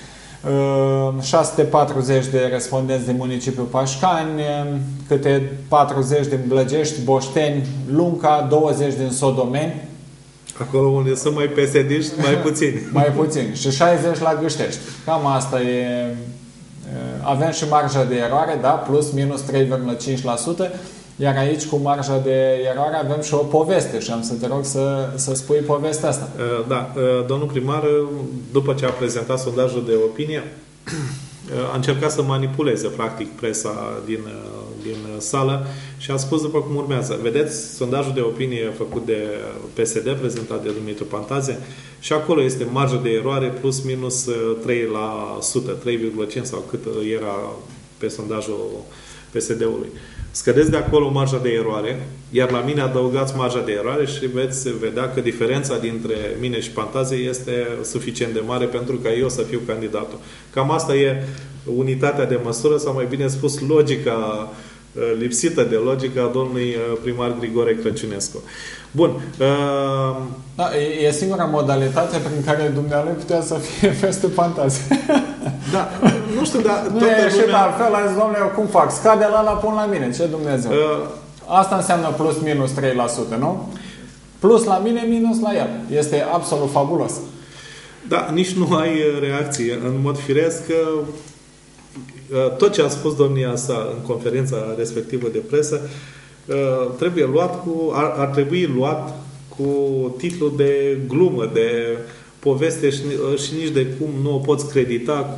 640 de respondenți din municipiul Pașcani, câte 40 din Blăgești, Boșteni, Lunca, 20 din Sodomeni. Acolo unde sunt mai PSD-ști, mai puțini. Mai puțini. Și 60 la Gâștești. Cam asta e. Avem și marja de eroare, da? Plus minus 3,5%. Iar aici, cu marja de eroare, avem și o poveste și am să te rog să spui povestea asta. Da, domnul primar, după ce a prezentat sondajul de opinie, a încercat să manipuleze, practic, presa din sală și a spus după cum urmează. Vedeți, sondajul de opinie făcut de PSD, prezentat de Dumitru Pantaze, și acolo este marja de eroare plus minus 3%, 3,5% sau cât era pe sondajul PSD-ului. Scădeți de acolo marja de eroare, iar la mine adăugați marja de eroare și veți vedea că diferența dintre mine și Pantaze este suficient de mare pentru ca eu să fiu candidatul. Cam asta e unitatea de măsură, sau mai bine spus logica lipsită de logică a domnului primar Grigore Crăciunescu. Bun. Da, e singura modalitate prin care dumnealui putea să fie peste Pantaze. Da, nu știu, dar nu e ieșit altfel, a zis, domnule, eu cum fac? Scade la pun la mine, ce Dumnezeu? Asta înseamnă plus minus 3%, nu? Plus la mine, minus la el. Este absolut fabulos. Da, nici nu ai reacție. În mod firesc, tot ce a spus domnia sa în conferința respectivă de presă trebuie luat ar trebui luat cu titlul de glumă, de poveste și nici de cum nu o poți credita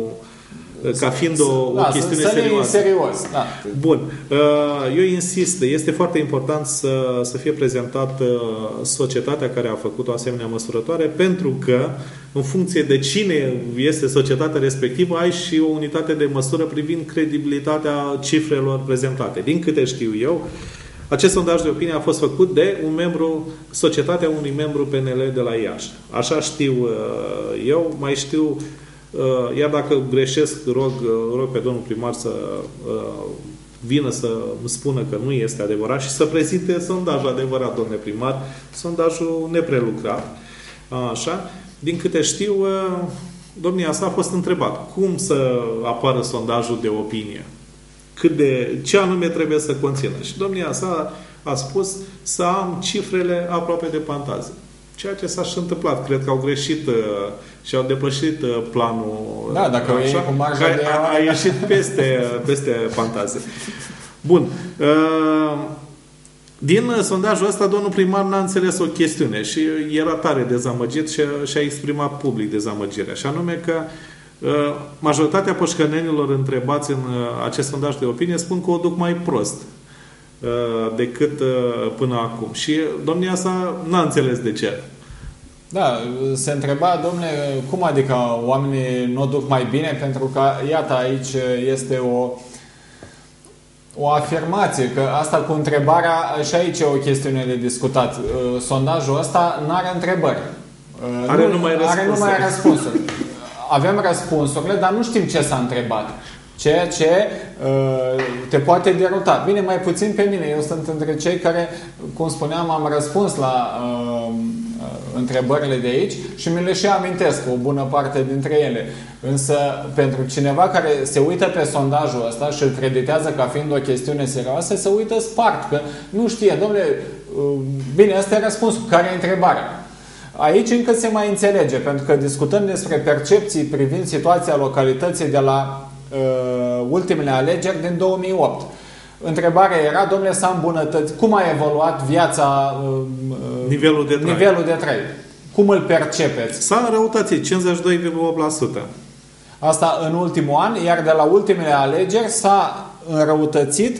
ca fiind o chestiune serioasă. Serios, da. Bun. Eu insist, este foarte important să fie prezentată societatea care a făcut o asemenea măsurătoare, pentru că în funcție de cine este societatea respectivă, ai și o unitate de măsură privind credibilitatea cifrelor prezentate. Din câte știu eu, acest sondaj de opinie a fost făcut de societatea unui membru PNL de la Iași. Așa știu eu, mai știu, iar dacă greșesc, rog pe domnul primar să vină să îmi spună că nu este adevărat și să prezinte sondajul adevărat, domnule primar, sondajul neprelucrat. Așa. Din câte știu, domnia sa a fost întrebat cum să apară sondajul de opinie. Ce anume trebuie să conțină. Și domnia sa a spus să am cifrele aproape de Pantaze. Ceea ce s-a și întâmplat. Cred că au greșit și au depășit planul. Da, dacă așa, e cu marja de a ieșit peste Pantaze. Bun. Din sondajul ăsta, domnul primar n-a înțeles o chestiune și era tare dezamăgit și a exprimat public dezamăgirea. Și anume că majoritatea poșcănenilor întrebați în acest sondaj de opinie spun că o duc mai prost decât până acum. Și domnia sa n-a înțeles de ce. Da, se întreba, domnule, cum adică oamenii nu o duc mai bine? Pentru că, iată, aici este o afirmație, că asta cu întrebarea, și aici e o chestiune de discutat. Sondajul ăsta n-are întrebări. Are numai răspunsuri. Avem răspunsurile, dar nu știm ce s-a întrebat. Ceea ce te poate deruta. Bine, mai puțin pe mine. Eu sunt între cei care, cum spuneam, am răspuns la întrebările de aici și mi le și amintesc o bună parte dintre ele. Însă, pentru cineva care se uită pe sondajul ăsta și îl creditează ca fiind o chestiune serioasă, se uită spart, că nu știe, domnule, bine, ăsta e răspunsul, care e întrebarea? Aici încă se mai înțelege, pentru că discutăm despre percepții privind situația localității de la ultimele alegeri din 2008. Întrebarea era, domnule, s-a îmbunătățit, cum a evoluat viața, nivelul de trai. Cum îl percepeți? S-a înrăutățit, 52,8%. Asta în ultimul an, iar de la ultimele alegeri s-a înrăutățit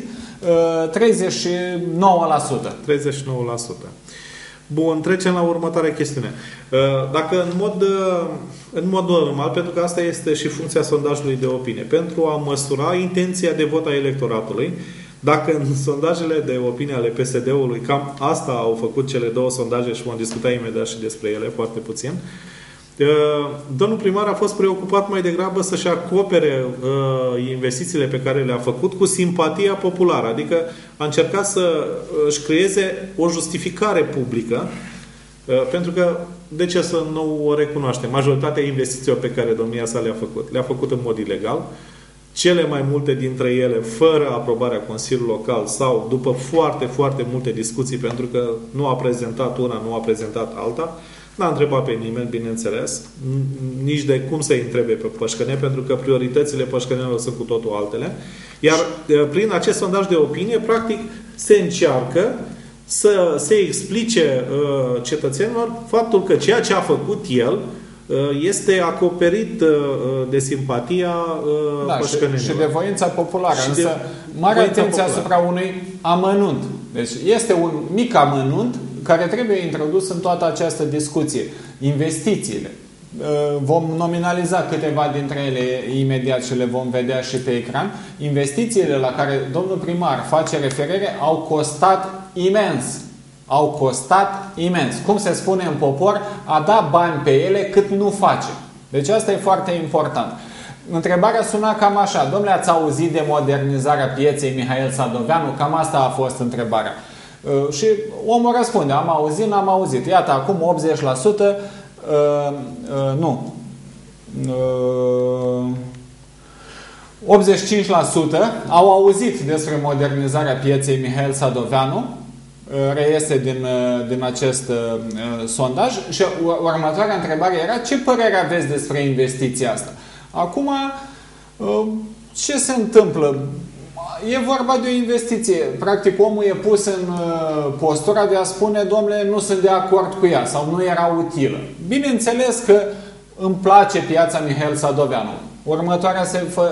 39%. 39%. Bun, trecem la următoarea chestiune. Dacă în mod normal, pentru că asta este și funcția sondajului de opinie, pentru a măsura intenția de vot a electoratului, dacă în sondajele de opinie ale PSD-ului, cam asta au făcut cele două sondaje și vom discuta imediat și despre ele, foarte puțin, domnul primar a fost preocupat mai degrabă să-și acopere investițiile pe care le-a făcut cu simpatia populară. Adică a încercat să își creeze o justificare publică, pentru că, de ce să nu o recunoaștem? Majoritatea investițiilor pe care domnia sa le-a făcut în mod ilegal. cele mai multe dintre ele fără aprobarea Consiliului Local sau după foarte, foarte multe discuții, pentru că nu a prezentat una, nu a prezentat alta. N-a întrebat pe nimeni, bineînțeles, nici de cum să-i întrebe pe pășcăneni, pentru că prioritățile pășcănenilor sunt cu totul altele. Iar prin acest sondaj de opinie, practic, se încearcă să se explice cetățenilor faptul că ceea ce a făcut el este acoperit de simpatia pășcănenilor. Și de voința populară. Însă, mare atenție asupra unui amănunt. Deci este un mic amănunt care trebuie introdus în toată această discuție. Investițiile. Vom nominaliza câteva dintre ele imediat și le vom vedea și pe ecran. Investițiile la care domnul primar face referire au costat imens. Au costat imens. Cum se spune în popor, a da bani pe ele cât nu face. Deci asta e foarte important. Întrebarea suna cam așa. Dom'le, ați auzit de modernizarea pieței Mihail Sadoveanu? Cam asta a fost întrebarea. Și omul răspunde, am auzit, n-am auzit. Iată, acum 80% nu. 85% au auzit despre modernizarea pieței Mihail Sadoveanu, reiese din acest sondaj. Și următoarea întrebare era, ce părere aveți despre investiția asta? Acum, ce se întâmplă? E vorba de o investiție. Practic, omul e pus în postura de a spune, domnule, nu sunt de acord cu ea sau nu era utilă. Bineînțeles că îmi place piața Mihail Sadoveanu. Următoarea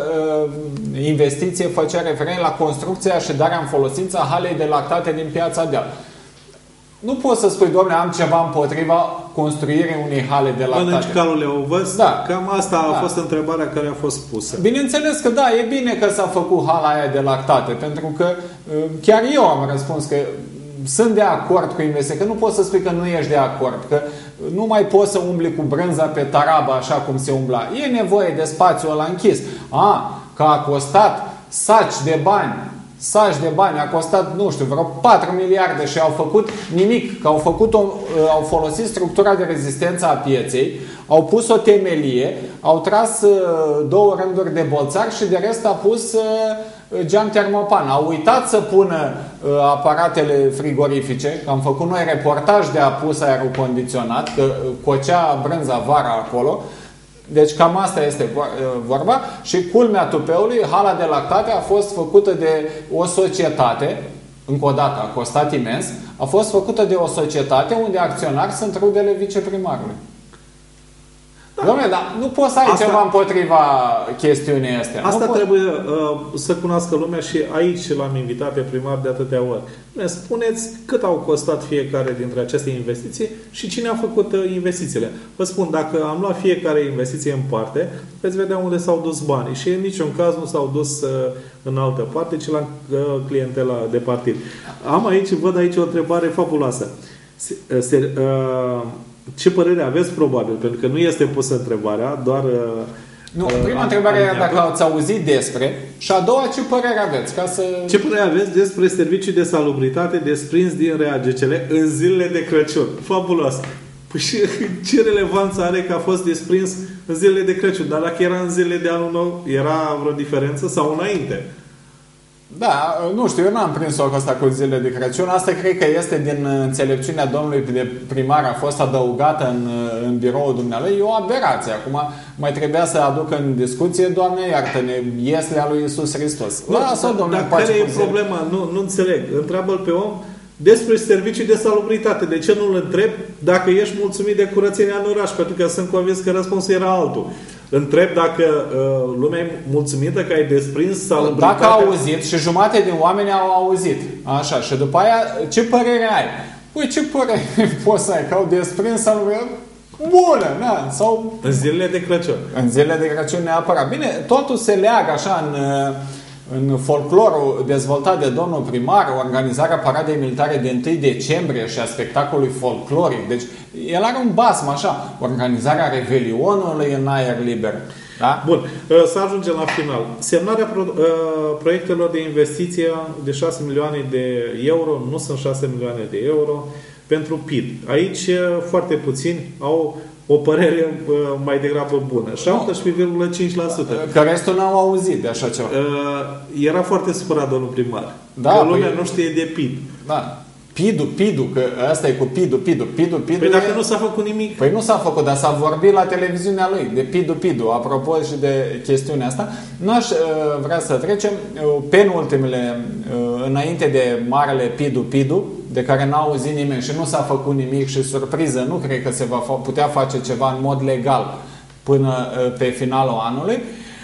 investiție făcea referire la construcția și darea în folosință a halei de lactate din Piața Deal. Nu poți să spui, domnule, am ceva împotriva construirii unei hale de lactate. Mănânci calul Leovăs? Da. Cam asta a fost întrebarea care a fost pusă. Bineînțeles că da, e bine că s-a făcut hala aia de lactate, pentru că chiar eu am răspuns că sunt de acord cu investiția, că nu poți să spui că nu ești de acord, că nu mai poți să umbli cu brânza pe tarabă așa cum se umbla. E nevoie de spațiu ăla închis. Că a costat saci de bani, a costat, nu știu, vreo 4 miliarde și au făcut nimic, că au folosit structura de rezistență a pieței, au pus o temelie, au tras 2 rânduri de bolțari și de rest a pus geam termopan. Au uitat să pună aparatele frigorifice, că am făcut noi reportaj de apus aerul condiționat, că cocea brânza vara acolo. Deci cam asta este vorba. Și culmea tupeului, hala de lactate a fost făcută de o societate, încă o dată a costat imens, a fost făcută de o societate unde acționari sunt rudele viceprimarului. Da. Dom'le, dar nu poți să ai ceva împotriva chestiunii astea. Asta trebuie să cunoască lumea și aici l-am invitat pe primar de atâtea ori. Ne spuneți cât au costat fiecare dintre aceste investiții și cine a făcut investițiile. Vă spun, dacă am luat fiecare investiție în parte, veți vedea unde s-au dus banii și în niciun caz nu s-au dus în altă parte, ci la clientela de partid. Văd aici o întrebare fabuloasă. Ce părere aveți, probabil? Pentru că nu este pusă întrebarea, doar... Nu, prima întrebare era dacă ați auzit despre și a doua, ce părere aveți? Ce părere aveți despre serviciul de salubritate desprins din reagecele în zilele de Crăciun? Fabulos! Păi și ce relevanță are că a fost desprins în zilele de Crăciun? Dar dacă era în zilele de Anul Nou, era vreo diferență sau înainte? Da, nu știu, eu n-am prins-o asta cu zilele de Crăciun. Asta cred că este din înțelepciunea domnului de primar, a fost adăugată în biroul dumnealui. E o aberație. Acum mai trebuia să aduc în discuție, Doamne iartă-ne, ieslea lui Iisus Hristos. Dar care e problema? Nu înțeleg. Întreabă-l pe om despre servicii de salubritate. De ce nu-l întreb dacă ești mulțumit de curățenia în oraș? Pentru că sunt convins că răspunsul era altul. Întreb dacă lumea e mulțumită că ai desprins salubritatea. Dacă au auzit și jumate din oameni au auzit. Așa. Și după aia, ce părere ai? Păi ce părere poți să ai? Că au desprins salubritatea? Bună, na? Sau... În zilele de Crăciun. În zilele de Crăciun neapărat. Bine, totul se leagă așa în folclorul dezvoltat de domnul primar, organizarea paradei militare de 1 decembrie și a spectacolului folcloric. Deci, el are un basm așa, organizarea revelionului în aer liber. Da? Bun, să ajungem la final. Semnarea proiectelor de investiție de 6 milioane de euro, nu sunt 6 milioane de euro. pentru PID. Aici foarte puțini au o părere mai degrabă bună. 17,5%. Că restul n-au auzit de așa ceva. Era foarte supărat domnul primar. Da, că lumea nu știe de PID. Da. PID-ul, că asta e cu PID-ul. Păi dacă nu s-a făcut nimic. Păi nu s-a făcut, dar s-a vorbit la televiziunea lui de PID-ul. Apropo și de chestiunea asta, n-aș vrea să trecem penultimele, înainte de marele PID-ul, de care n-a auzit nimeni și nu s-a făcut nimic și surpriză, nu cred că se va putea face ceva în mod legal până pe finalul anului.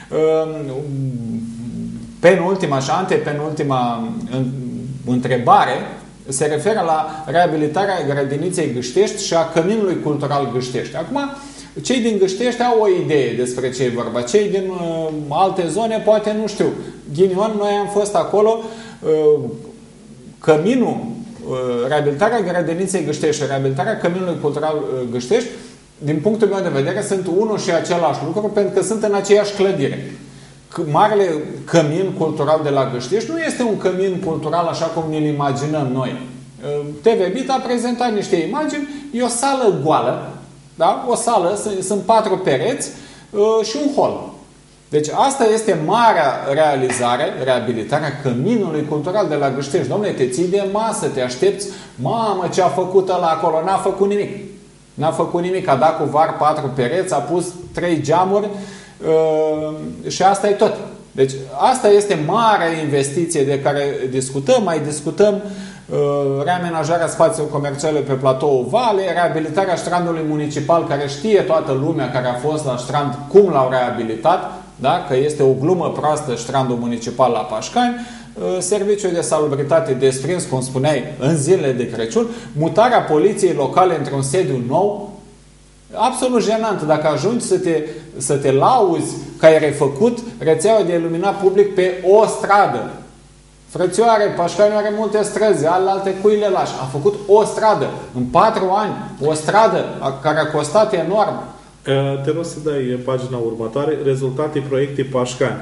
Penultima și antepenultima întrebare se referă la reabilitarea grădiniței Gâștești și a Căminului Cultural Gâștești. Acum, cei din Gâștești au o idee despre ce e vorba. Cei din alte zone poate nu știu. Ghinion, noi am fost acolo. Căminul, reabilitarea grădiniței Gâștești și reabilitarea Căminului Cultural Gâștești, din punctul meu de vedere, sunt unul și același lucru, pentru că sunt în aceeași clădire. Marele cămin cultural de la Gâștești nu este un cămin cultural așa cum ne-l imaginăm noi. TV Bit a prezentat niște imagini, e o sală goală, da? O sală, sunt 4 pereți și un hol. Deci asta este marea realizare, reabilitarea căminului cultural de la Gâștești. Dom'le, te ții de masă, te aștepți, mamă, ce a făcut ăla acolo, n-a făcut nimic. N-a făcut nimic, a dat cu var 4 pereți, a pus 3 geamuri, și asta e tot. Deci asta este marea investiție de care discutăm. Mai discutăm reamenajarea spațiilor comerciale pe platoul Vale, reabilitarea strandului municipal, care știe toată lumea care a fost la strand cum l-au reabilitat, da? Că este o glumă proastă strandul municipal la Pașcani, serviciul de salubritate desprins, cum spuneai, în zilele de Crăciun, mutarea poliției locale într-un sediu nou. Absolut jenant dacă ajungi să te lauzi că ai refăcut rețeaua de iluminat public pe o stradă. Frățioare, Pașcani are multe străzi, alte cui le lași. A făcut o stradă în 4 ani. O stradă care a costat enorm. Te rog să dai pagina următoare. Rezultate proiecte Pașcani.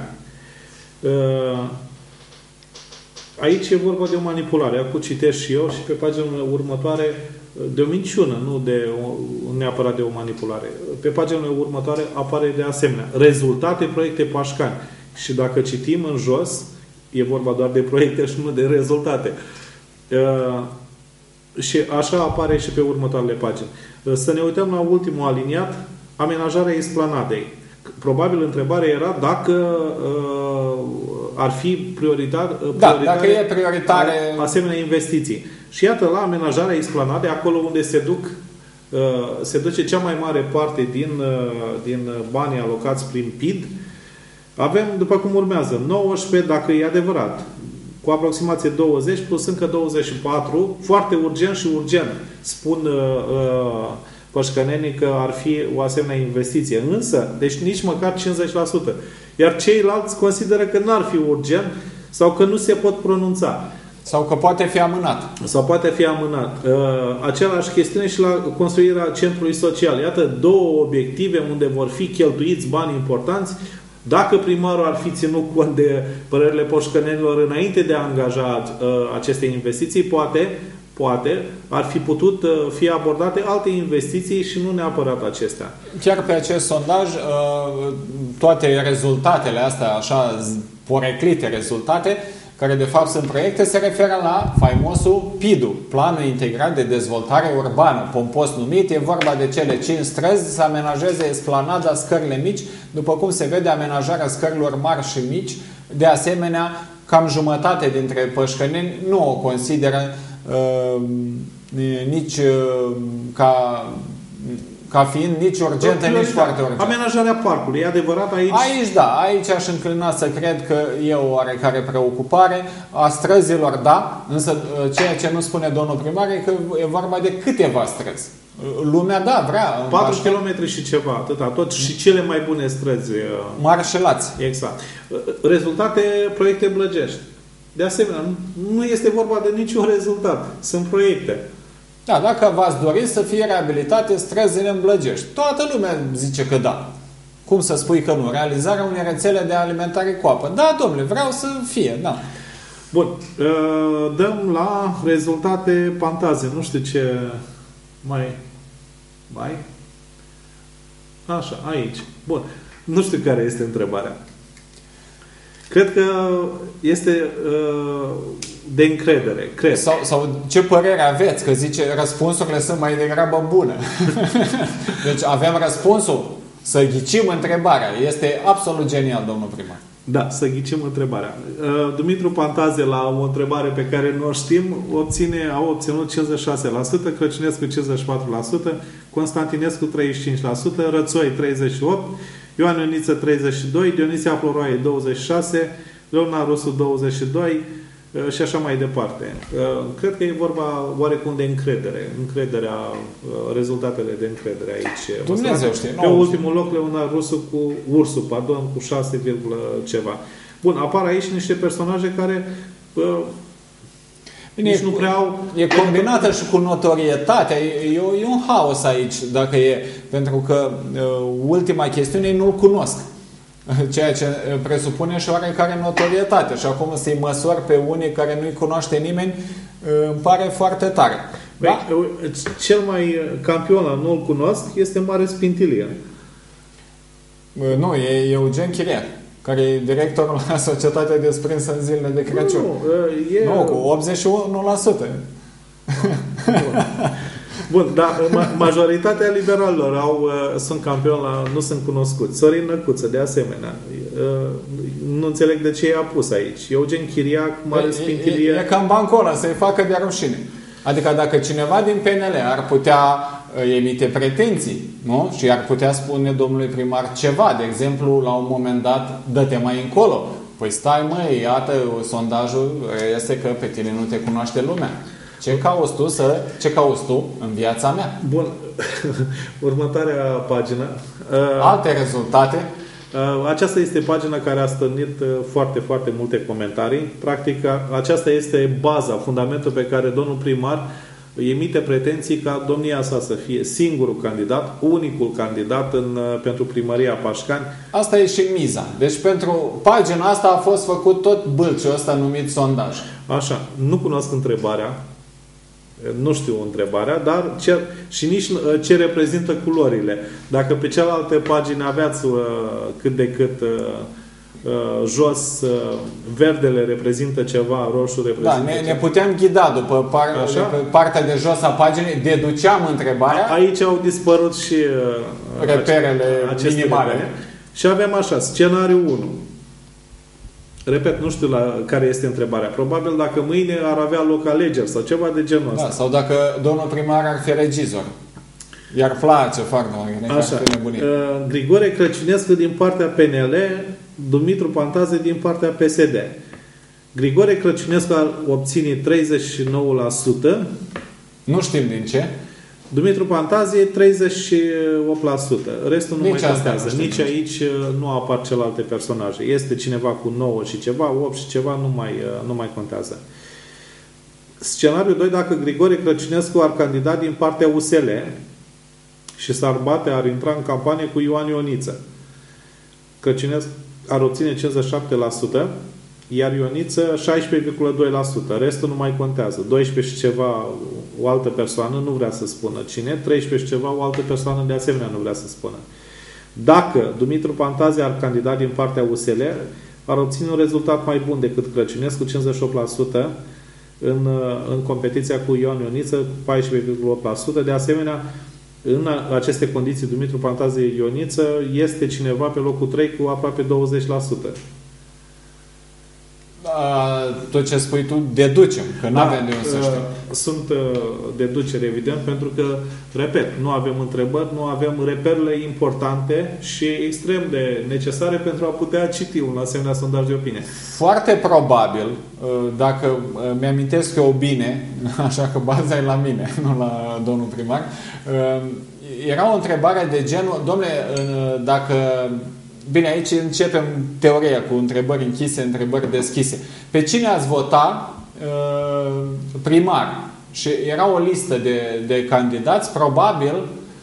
Aici e vorba de o manipulare. Acum citesc și eu și pe pagina următoare de o minciună, nu neapărat de o manipulare. Pe pagina următoare apare de asemenea rezultate proiecte Pașcani. Și dacă citim în jos, e vorba doar de proiecte și nu de rezultate. Și așa apare și pe următoarele pagini. Să ne uităm la ultimul aliniat, amenajarea esplanadei. Probabil întrebarea era dacă ar fi prioritar dacă e prioritare asemenea investiții. Și iată, la amenajarea esplanadei, acolo unde se duce cea mai mare parte din banii alocați prin PID, avem, după cum urmează, 19, dacă e adevărat, cu aproximație 20, plus încă 24, foarte urgent și urgent, spun pășcănenii că ar fi o asemenea investiție. Însă, deci nici măcar 50%. Iar ceilalți consideră că n-ar fi urgent sau că nu se pot pronunța. Sau că poate fi amânat. Sau poate fi amânat. Același chestiune și la construirea centrului social. Iată două obiective unde vor fi cheltuiți bani importanți. Dacă primarul ar fi ținut cont de părerile poșcănenilor înainte de a angaja aceste investiții, poate ar fi putut fi abordate alte investiții și nu neapărat acestea. Chiar pe acest sondaj, toate rezultatele astea, așa poreclite rezultate, care de fapt sunt proiecte, se referă la faimosul PID-ul, Planul Integrat de Dezvoltare Urbană, pompos numit. E vorba de cele 5 străzi, să amenajeze esplanada, scările mici, după cum se vede amenajarea scărilor mari și mici. De asemenea, cam jumătate dintre pășcăneni nu o consideră nici ca fiind nici urgentă, nici foarte urgentă. Amenajarea parcului, e adevărat aici? Aici da, aici aș înclina să cred că e o oarecare preocupare. A străzilor da, însă ceea ce nu spune domnul primar e că e vorba de câteva străzi. Lumea da, vrea. 4 km și ceva, atâta, tot și cele mai bune străzi. Marșelați. Exact. Rezultate, proiecte Blăgești. De asemenea, nu este vorba de niciun rezultat. Sunt proiecte. Da, dacă v-ați dori să fie reabilitate străzile în Blăgești. Toată lumea zice că da. Cum să spui că nu? Realizarea unei rețele de alimentare cu apă. Da, domnule, vreau să fie, da. Bun. Dăm la rezultate Pantaze. Nu știu ce mai. Așa, aici. Bun. Nu știu care este întrebarea. Cred că este de încredere. Cred. Sau ce părere aveți? Că zice, răspunsurile sunt mai degrabă bune. Deci avem răspunsul. Să ghicim întrebarea. Este absolut genial, domnul primar. Da, să ghicim întrebarea. Dumitru Pantaze, la o întrebare pe care nu o știm, a obținut 56%, Crăciunescu 54%, Constantinescu 35%, Rățoi 38%, Ioan Ioniță 32%, Dionisie Aploroaie 26%, Leonard Rusu 22%, și așa mai departe. Cred că e vorba oarecum de încredere. Rezultatele de încredere aici. Dumnezeu știe. Pe ultimul loc, Leonard Rusu cu 6, ceva. Bun, apar aici niște personaje care nici nu prea au... E combinată și cu notorietatea. E un haos aici, dacă e. Pentru că ultima chestiune nu-l cunosc. Ceea ce presupune și oarecare notorietate. Și acum să-i măsori pe unii care nu-i cunoaște nimeni, îmi pare foarte tare. Da? Cel mai campion, nu-l cunosc, este Mare Spintilie. Nu, e Eugen Chiriac, care e directorul la Societatea Desprinsă în zilele de Crăciun. Nu, cu 81%. Bun, dar majoritatea liberalilor sunt campioni nu sunt cunoscuți. Sorin Năcuță, de asemenea. Nu înțeleg de ce i-a pus aici. Eugen Chiriac, Mare Spintilie... E cam bancul ăla, să-i facă de rușine. Adică dacă cineva din PNL ar putea emite pretenții, nu? Și ar putea spune domnului primar ceva, de exemplu, la un moment dat, dă-te mai încolo. Păi stai, măi, iată, sondajul este că pe tine nu te cunoaște lumea. Ce cauți tu în viața mea? Bun. Următoarea pagină. Alte rezultate. Aceasta este pagina care a stârnit foarte, foarte multe comentarii. Practic, aceasta este baza, fundamentul pe care domnul primar emite pretenții ca domnia sa să fie singurul candidat, unicul candidat pentru primăria Pașcani. Asta e și miza. Deci pentru pagina asta a fost făcut tot bâlciul ăsta numit sondaj. Așa. Nu cunosc întrebarea. Nu știu întrebarea, dar și nici ce reprezintă culorile. Dacă pe cealaltă pagini aveați cât de cât jos verdele reprezintă ceva, roșu reprezintă ceva. Ne puteam ghida după partea de jos a paginii, deduceam întrebarea. Aici au dispărut și reperele minimale. Și avem așa, scenariul 1. Repet, nu știu care este întrebarea. Probabil dacă mâine ar avea loc alegeri sau ceva de genul ăsta. Da, sau dacă domnul primar ar fi regizor. I-ar place foarte mult. Așa. Grigore Crăciunescu din partea PNL, Dumitru Pantaze din partea PSD. Grigore Crăciunescu ar obține 39%. Nu știm din ce. Dumitru Pantazie 38%. Restul nu nici mai contează. Nici aici nu apar celelalte personaje. Este cineva cu 9 și ceva, 8 și ceva, nu mai contează. Scenariul 2, dacă Grigore Crăciunescu ar candida din partea USL și ar intra în campanie cu Ioan Ioniță. Crăciunescu ar obține 57%, iar Ioniță 16,2%. Restul nu mai contează. 12 și ceva o altă persoană nu vrea să spună cine, 13 și ceva o altă persoană de asemenea nu vrea să spună. Dacă Dumitru Pantaze ar candida din partea USL, ar obține un rezultat mai bun decât Crăciunescu, 58%, în competiția cu Ioan Ioniță, 14,8%. De asemenea, în aceste condiții, Dumitru Pantaze Ioniță este cineva pe locul 3 cu aproape 20%. Tot ce spui tu, deducem, că nu avem de unde să știm. Sunt deduceri, evident, pentru că, repet, nu avem întrebări, nu avem reperele importante și extrem de necesare pentru a putea citi un asemenea sondaj de opinie. Foarte probabil, dacă mi-amintesc eu bine, așa că baza e la mine, nu la domnul primar, era o întrebare de genul, domnule, dacă... Bine, aici începem teoria cu întrebări închise, întrebări deschise. Pe cine ați vota primar? Și era o listă de candidați, probabil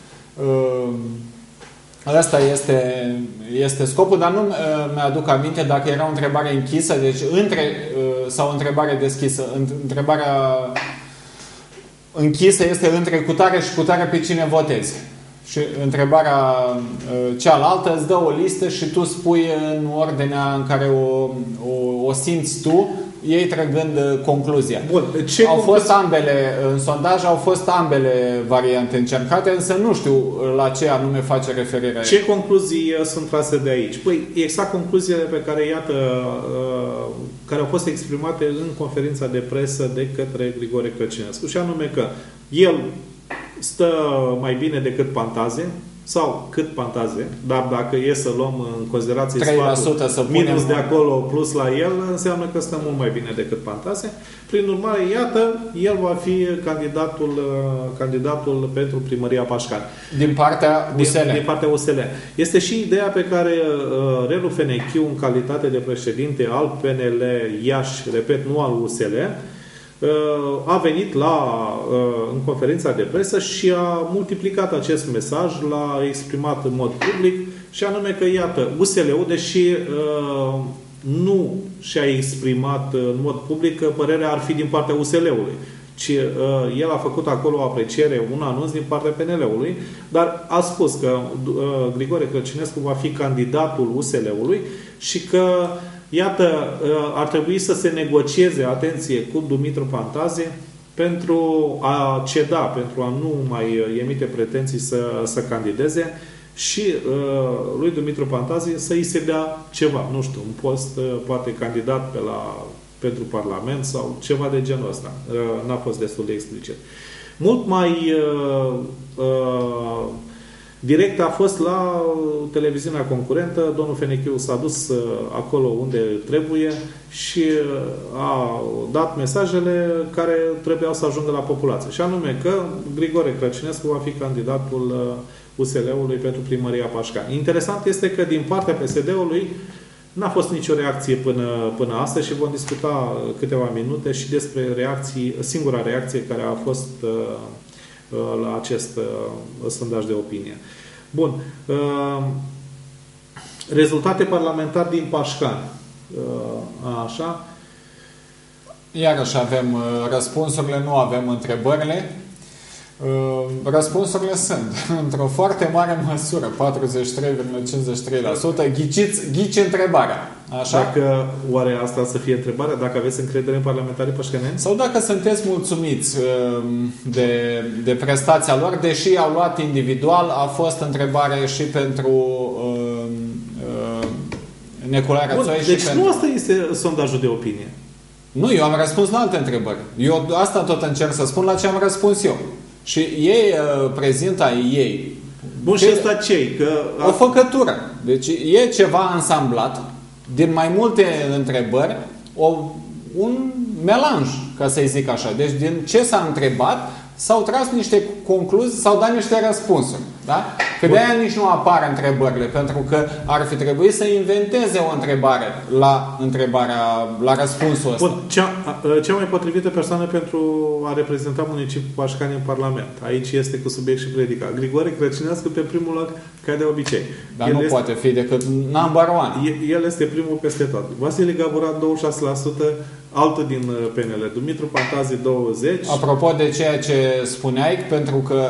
ăsta este scopul, dar nu mi-aduc aminte dacă era o întrebare închisă, deci între sau o întrebare deschisă. Întrebarea închisă este între cutare și cutare pe cine votezi. Și întrebarea cealaltă îți dă o listă și tu spui în ordinea în care o simți tu, ei trăgând concluzia. Bun. În sondaj au fost ambele variante încercate, însă nu știu la ce anume face referire. Ce concluzii sunt trase de aici? Păi, exact concluziile pe care, iată, care au fost exprimate în conferința de presă de către Grigore Crăcinescu. Și anume că el stă mai bine decât Pantaze, sau cât Pantaze, dar dacă e să luăm în considerație sfatul minus de acolo plus la el, înseamnă că stă mult mai bine decât Pantaze. Prin urmare, iată, el va fi candidatul pentru primăria Pașcani. Din partea USL. Din partea USL. Este și ideea pe care Relu Fenechiu, în calitate de președinte al PNL Iași, repet, nu al USL, a venit în conferința de presă și a multiplicat acest mesaj, l-a exprimat în mod public și anume că, iată, USL-ul, deși nu și-a exprimat în mod public că părerea ar fi din partea USL-ului, ci el a făcut acolo o apreciere, un anunț din partea PNL-ului, dar a spus că Grigore Crăcinescu va fi candidatul USL-ului și că, iată, ar trebui să se negocieze, atenție, cu Dumitru Pantaze pentru a ceda, pentru a nu mai emite pretenții să candideze și lui Dumitru Pantaze să îi se dea ceva, nu știu, un post, poate candidat pentru Parlament sau ceva de genul ăsta. N-a fost destul de explicit. Mult mai direct a fost la televiziunea concurentă. Domnul Fenechiu s-a dus acolo unde trebuie și a dat mesajele care trebuiau să ajungă la populație. Și anume că Grigore Crăcinescu va fi candidatul USL-ului pentru primăria Pașcani. Interesant este că din partea PSD-ului n-a fost nicio reacție până astăzi și vom discuta câteva minute și despre singura reacție care a fost la acest sondaj de opinie. Bun. Rezultate parlamentare din Pașcani. Așa. Iarăși avem răspunsurile, nu avem întrebările. Răspunsurile sunt, într-o foarte mare măsură, 43,53%. Ghici întrebarea. Așa? Dacă oare asta să fie întrebarea? Dacă aveți încredere în parlamentarii pașcaneni? Sau dacă sunteți mulțumiți de prestația lor, deși au luat individual, a fost întrebare și pentru Nicolae Rățoi. Deci nu asta este sondajul de opinie. Nu, eu am răspuns la alte întrebări. Eu asta tot încerc să spun la ce am răspuns eu. Și ei prezintă ei. Bun, și ăsta ce-i? O făcătură. Deci e ceva ansamblat din mai multe întrebări, un melanj, ca să-i zic așa. Deci din ce s-a întrebat, s-au tras niște concluzii, s-au dat niște răspunsuri. Da? Că de-aia nici nu apar întrebările, pentru că ar fi trebuit să inventeze o întrebare la răspunsul ăsta. Bun, cea mai potrivită persoană pentru a reprezenta municipiul Pașcani în Parlament. Aici este cu subiect și predicat. Grigore Crăcinescu pe primul loc, ca de obicei. Dar el poate fi decât number one. El este primul peste tot. Vasile Gaburan 26%, altul din PNL. Dumitru Pantaze 20%. Apropo de ceea ce spuneai, pentru că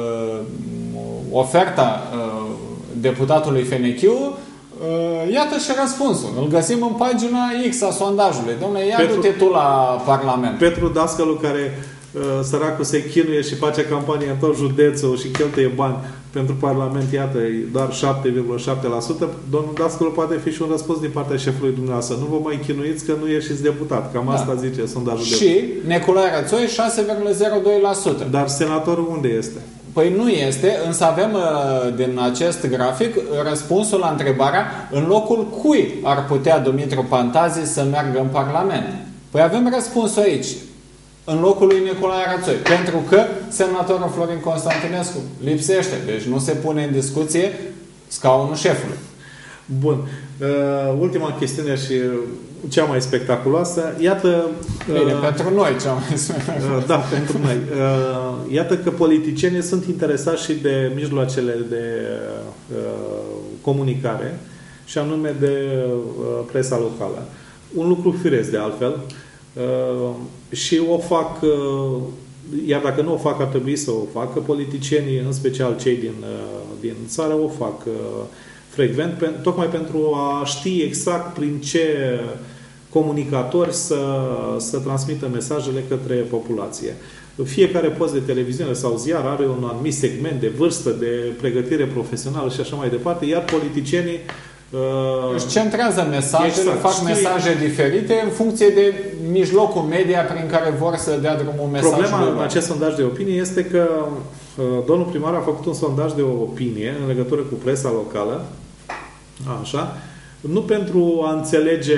oferta deputatului Fenechiu, iată și răspunsul. Îl găsim în pagina X a sondajului. Dom'le, ia du-te tu la Parlament. Petru Dascălu, care săracul se chinuie și face campanie în tot județul și cheltuie bani pentru Parlament, iată, doar 7,7%. Domnul Dascălu poate fi și un răspuns din partea șefului dumneavoastră. Nu vă mai chinuiți că nu ieșiți deputat. Cam asta zice sondajul. Și Nicolae Rățoi 6,02%. Dar senatorul unde este? Păi nu este, însă avem din acest grafic răspunsul la întrebarea în locul cui ar putea Dumitru Pantaze să meargă în Parlament. Păi avem răspunsul aici, în locul lui Nicolae Rățoi, pentru că senatorul Florin Constantinescu lipsește, deci nu se pune în discuție scaunul șefului. Bun. Ultima chestiune și cea mai spectaculoasă. Iată... Bine, pentru noi cea mai spectaculoasă. Da, pentru noi. Iată că politicienii sunt interesați și de mijloacele de comunicare și anume de presa locală. Un lucru firesc de altfel. Și o fac, iar dacă nu o fac, ar trebui să o facă. Politicienii, în special cei din țară, o fac frecvent, tocmai pentru a ști exact prin ce comunicatori să transmită mesajele către populație. Fiecare post de televiziune sau ziar are un anumit segment de vârstă, de pregătire profesională și așa mai departe, iar politicienii își centrează mesajele, fac mesaje diferite în funcție de mijlocul media prin care vor să dea drumul mesajului. Problema în acest sondaj de opinie este că domnul primar a făcut un sondaj de opinie în legătură cu presa locală, așa, nu pentru a înțelege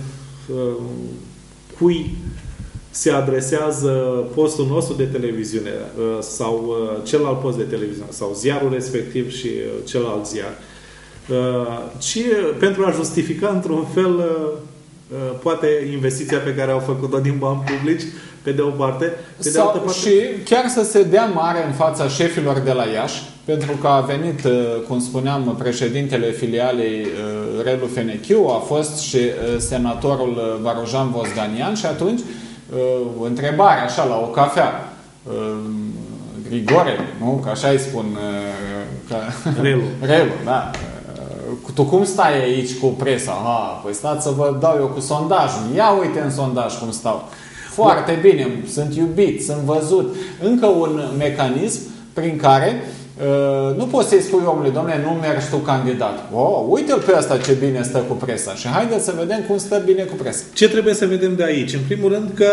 cui se adresează postul nostru de televiziune sau celălalt post de televiziune sau ziarul respectiv și celălalt ziar, ci pentru a justifica într-un fel poate investiția pe care au făcut-o din bani publici, pe de o parte. Pe de altă parte, și chiar să se dea mare în fața șefilor de la Iași, pentru că a venit, cum spuneam, președintele filialei Relu Fenechiu, a fost și senatorul Varojan Vosganian și atunci întrebare așa la o cafea, Grigore, nu? Că așa îi spun Relu, da. Tu cum stai aici cu presa? Păi stați să vă dau eu cu sondajul. Ia uite în sondaj cum stau. Foarte bine, sunt iubit, sunt văzut. Încă un mecanism prin care nu poți să-i spui omului, dom'le, nu mergi tu candidat. Uite-l pe ăsta ce bine stă cu presa. Și haideți să vedem cum stă bine cu presa. Ce trebuie să vedem de aici? În primul rând că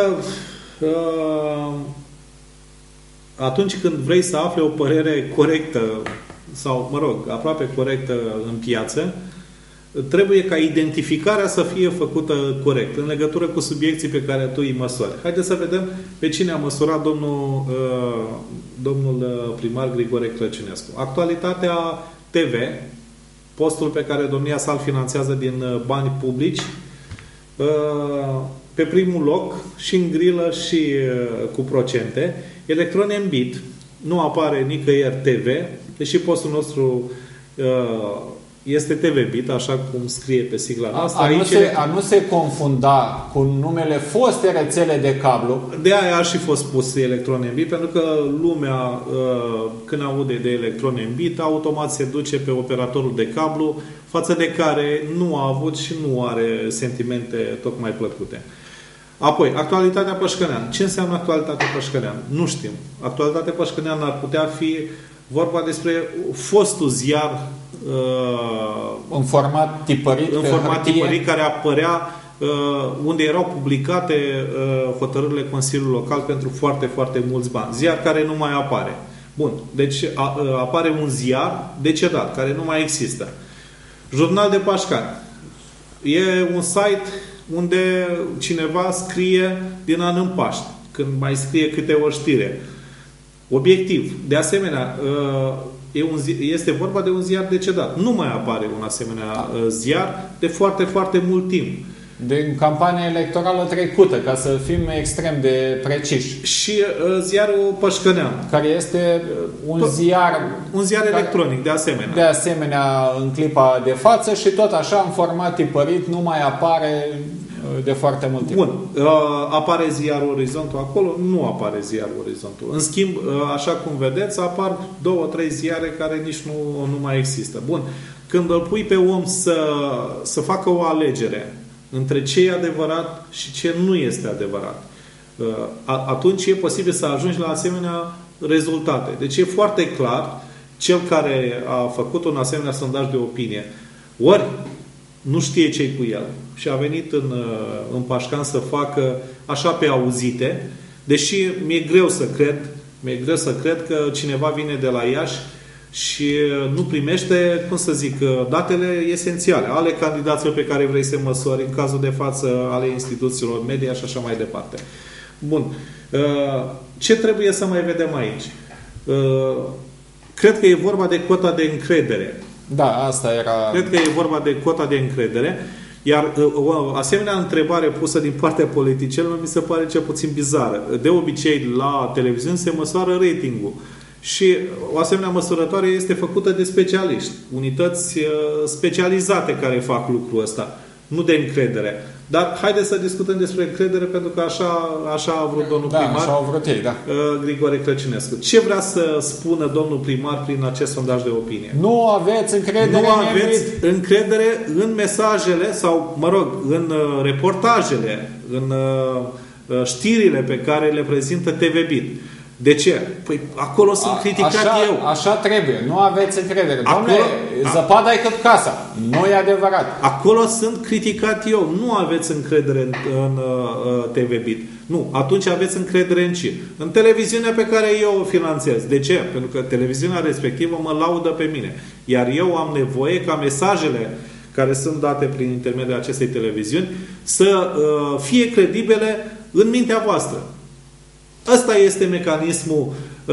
atunci când vrei să afli o părere corectă sau, mă rog, aproape corectă în piață, trebuie ca identificarea să fie făcută corect în legătură cu subiecții pe care tu îi măsori. Haideți să vedem pe cine a măsurat domnul primar Grigore Crăciunescu. Actualitatea TV, postul pe care domnia sa îl finanțează din bani publici, pe primul loc și în grilă și cu procente. Electron Embit nu apare nicăieri TV, deși postul nostru este TV Bit, așa cum scrie pe sigla noastră. A nu se confunda cu numele foste rețele de cablu. De aia a și fost pus Electron Embit, pentru că lumea, când aude de Electron Embit, automat se duce pe operatorul de cablu, față de care nu a avut și nu are sentimente tocmai plăcute. Apoi, actualitatea Pășcănean. Ce înseamnă actualitatea Pășcănean? Nu știm. Actualitatea Pășcănean ar putea fi vorba despre fostul ziar în format tipărit, care apărea unde erau publicate hotărârile Consiliului Local pentru foarte, foarte mulți bani. Ziar care nu mai apare. Bun. Deci apare un ziar decedat, care nu mai există. Jurnal de Pașcani. E un site unde cineva scrie din an în Paști, când mai scrie câte o știre. Obiectiv. De asemenea, este vorba de un ziar decedat. Nu mai apare un asemenea ziar de foarte, foarte mult timp. Din campania electorală trecută, ca să fim extrem de preciși. Și ziarul Pășcănean. Care este un ziar electronic, de asemenea. De asemenea, în clipa de față și tot așa, în format tipărit, nu mai apare de foarte mult timp. Bun. Apare ziarul Orizontul acolo? Nu apare ziarul Orizontul. În schimb, așa cum vedeți, apar 2-3 ziare care nici nu mai există. Bun. Când îl pui pe om să facă o alegere între ce e adevărat și ce nu este adevărat, atunci e posibil să ajungi la asemenea rezultate. Deci e foarte clar, cel care a făcut un asemenea sondaj de opinie, ori nu știe ce-i cu el și a venit în Pașcan să facă așa pe auzite, deși mi-e greu să cred că cineva vine de la Iași și nu primește, cum să zic, datele esențiale ale candidaților pe care vrei să măsori, în cazul de față ale instituțiilor media și așa mai departe. Bun. Ce trebuie să mai vedem aici? Cred că e vorba de cota de încredere. Da, asta era... Cred că e vorba de cota de încredere. Iar o asemenea întrebare pusă din partea politicienilor mi se pare cel puțin bizară. De obicei, la televiziune se măsoară ratingul. Și o asemenea măsurătoare este făcută de specialiști. Unități specializate care fac lucrul ăsta. Nu de încredere. Dar haideți să discutăm despre încredere, pentru că așa a vrut domnul primar. Așa au vrut ei, da. Grigore Crăcinescu. Ce vrea să spună domnul primar prin acest sondaj de opinie? Nu aveți încredere încredere în mesajele sau, în reportajele, în știrile pe care le prezintă TV-Bit. De ce? Păi acolo sunt criticat eu. Așa trebuie. Nu aveți încredere. Doamne, zăpada e cât casa. Nu e adevărat. Acolo sunt criticat eu. Nu aveți încredere în TV-Bit. Nu. Atunci aveți încredere în ce? În televiziunea pe care eu o finanțez. De ce? Pentru că televiziunea respectivă mă laudă pe mine. Iar eu am nevoie ca mesajele care sunt date prin intermediul acestei televiziuni să fie credibile în mintea voastră. Ăsta este mecanismul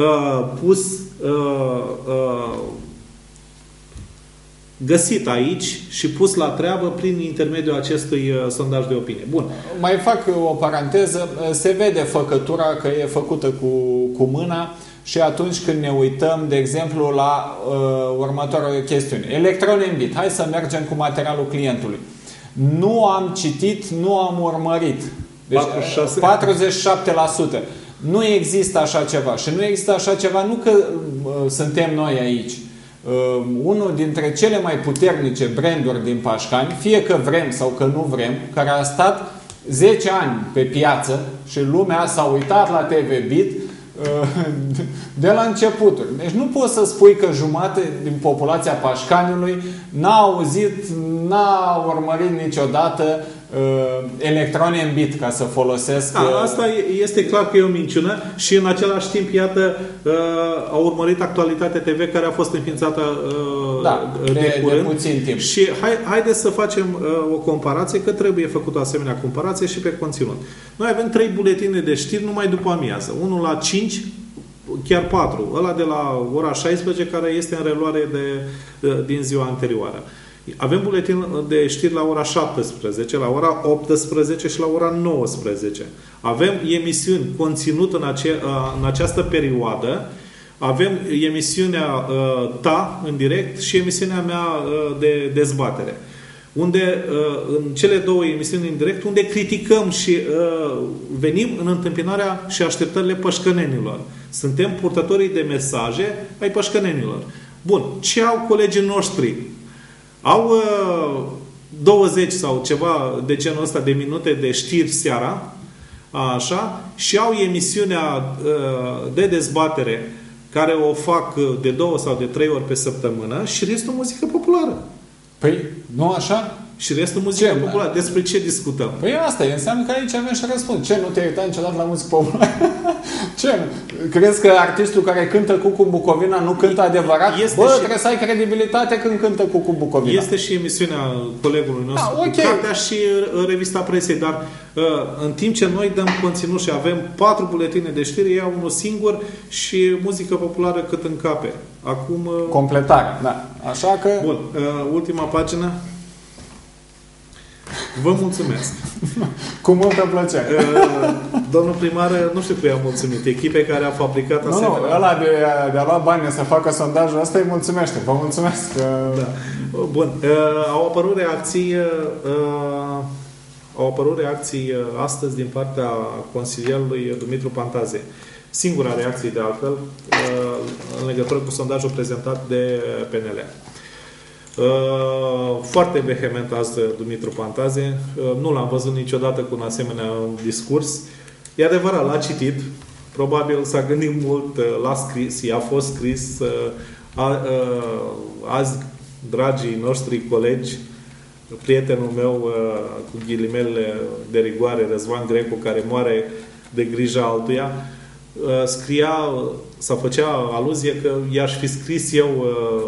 găsit aici și pus la treabă prin intermediul acestui sondaj de opinie. Bun. Mai fac o paranteză. Se vede făcătura că e făcută cu mâna și atunci când ne uităm, de exemplu, la următoarea chestiune. Electron în bit. Hai să mergem cu materialul clientului. Nu am citit, nu am urmărit. Deci 47%. Nu există așa ceva. Și nu există așa ceva nu că suntem noi aici. Unul dintre cele mai puternice branduri din Pașcani, fie că vrem sau că nu vrem, care a stat 10 ani pe piață și lumea s-a uitat la TV-Bit de la începuturi. Deci nu poți să spui că jumate din populația Pașcaniului n-a auzit, n-a urmărit niciodată electrone în bit, ca să folosesc... Asta este clar că e o minciună și în același timp, iată, a urmărit Actualitatea TV, care a fost înființată de curând. De puțin timp. Și haideți să facem o comparație, că trebuie făcută o asemenea comparație și pe conținut. Noi avem 3 buletine de știri numai după amiază. Unul la 5, chiar 4. Ăla de la ora 16, care este în reluare din ziua anterioară. Avem buletin de știri la ora 17, la ora 18 și la ora 19. Avem emisiuni conținut în această perioadă. Avem emisiunea ta în direct și emisiunea mea de dezbatere. Unde, în cele două emisiuni în direct, unde criticăm și venim în întâmpinarea și așteptările pășcănenilor. Suntem purtătorii de mesaje ai pășcănenilor. Bun. Ce au colegii noștri? Au 20 sau ceva de genul ăsta de minute de știri seara, așa, și au emisiunea de dezbatere care o fac de 2 sau de 3 ori pe săptămână și restul muzică populară. Păi, nu așa? Și restul muzică populară. Despre ce discutăm? Păi asta e. Înseamnă că aici avem și răspund. Ce, nu te-ai uitat niciodată la muzică populară? Ce? Crezi că artistul care cântă Cucu Bucovina nu cântă adevărat? Trebuie să ai credibilitate când cântă Cucu Bucovina. Este și emisiunea colegului nostru, okay. Cartea și Revista Presei, dar în timp ce noi dăm conținut și avem 4 buletine de știri, ei au unul singur și muzică populară cât încape. Acum... Completare, da. Așa că... Bun. Ultima pagină. Vă mulțumesc. Cu multă plăcere. Domnul primar, nu știu cui am mulțumit. Echipe care a fabricat asemenea... Nu, ăla de a lua bani să facă sondajul ăsta îi mulțumește. Vă mulțumesc. Da. Bun. Au apărut reacții astăzi din partea consilierului Dumitru Pantaze. Singura reacție, de altfel, în legătură cu sondajul prezentat de PNL. Foarte vehement azi Dumitru Pantaze. Nu l-am văzut niciodată cu un asemenea discurs. E adevărat, l-a citit. Probabil s-a gândit mult, l-a scris, i-a fost scris. Azi, dragii noștri colegi, prietenul meu, cu ghilimele de rigoare, Răzvan Grecu, care moare de grija altuia, scria sau făcea aluzie că i-aș fi scris eu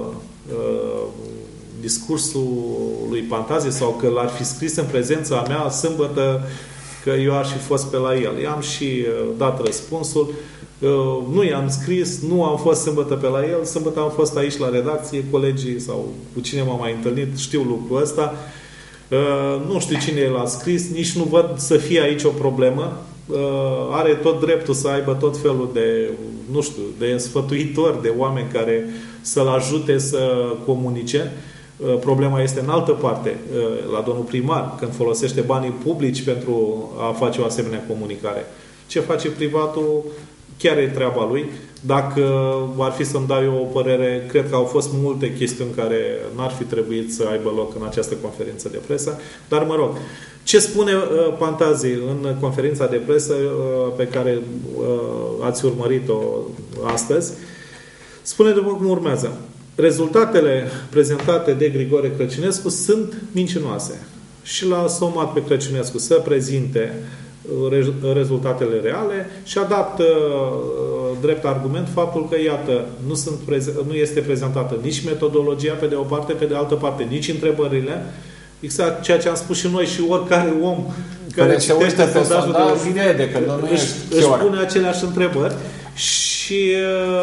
discursul lui Pantaze sau că l-ar fi scris în prezența mea sâmbătă, că eu aș fi fost pe la el. I-am și dat răspunsul. Nu i-am scris, nu am fost sâmbătă pe la el, sâmbătă am fost aici la redacție, colegii sau cu cine m-am mai întâlnit știu lucrul ăsta. Nu știu cine l-a scris, nici nu văd să fie aici o problemă. Are tot dreptul să aibă tot felul de, nu știu, de sfătuitori, de oameni care să-l ajute să comunice. Problema este în altă parte, la domnul primar, când folosește banii publici pentru a face o asemenea comunicare. Ce face privatul, chiar e treaba lui. Dacă ar fi să-mi dau eu o părere, cred că au fost multe chestiuni care n-ar fi trebuit să aibă loc în această conferință de presă. Dar mă rog, ce spune Pantazi în conferința de presă pe care ați urmărit-o astăzi? Spune după cum urmează. Rezultatele prezentate de Grigore Crăciunescu sunt mincinoase. Și l-a somat pe Crăciunescu să prezinte rezultatele reale și a dat drept argument faptul că, iată, nu este prezentată nici metodologia pe de o parte, pe de altă parte nici întrebările. Exact ceea ce am spus și noi și oricare om care citește sondajul de opinie vede că își pune aceleași întrebări și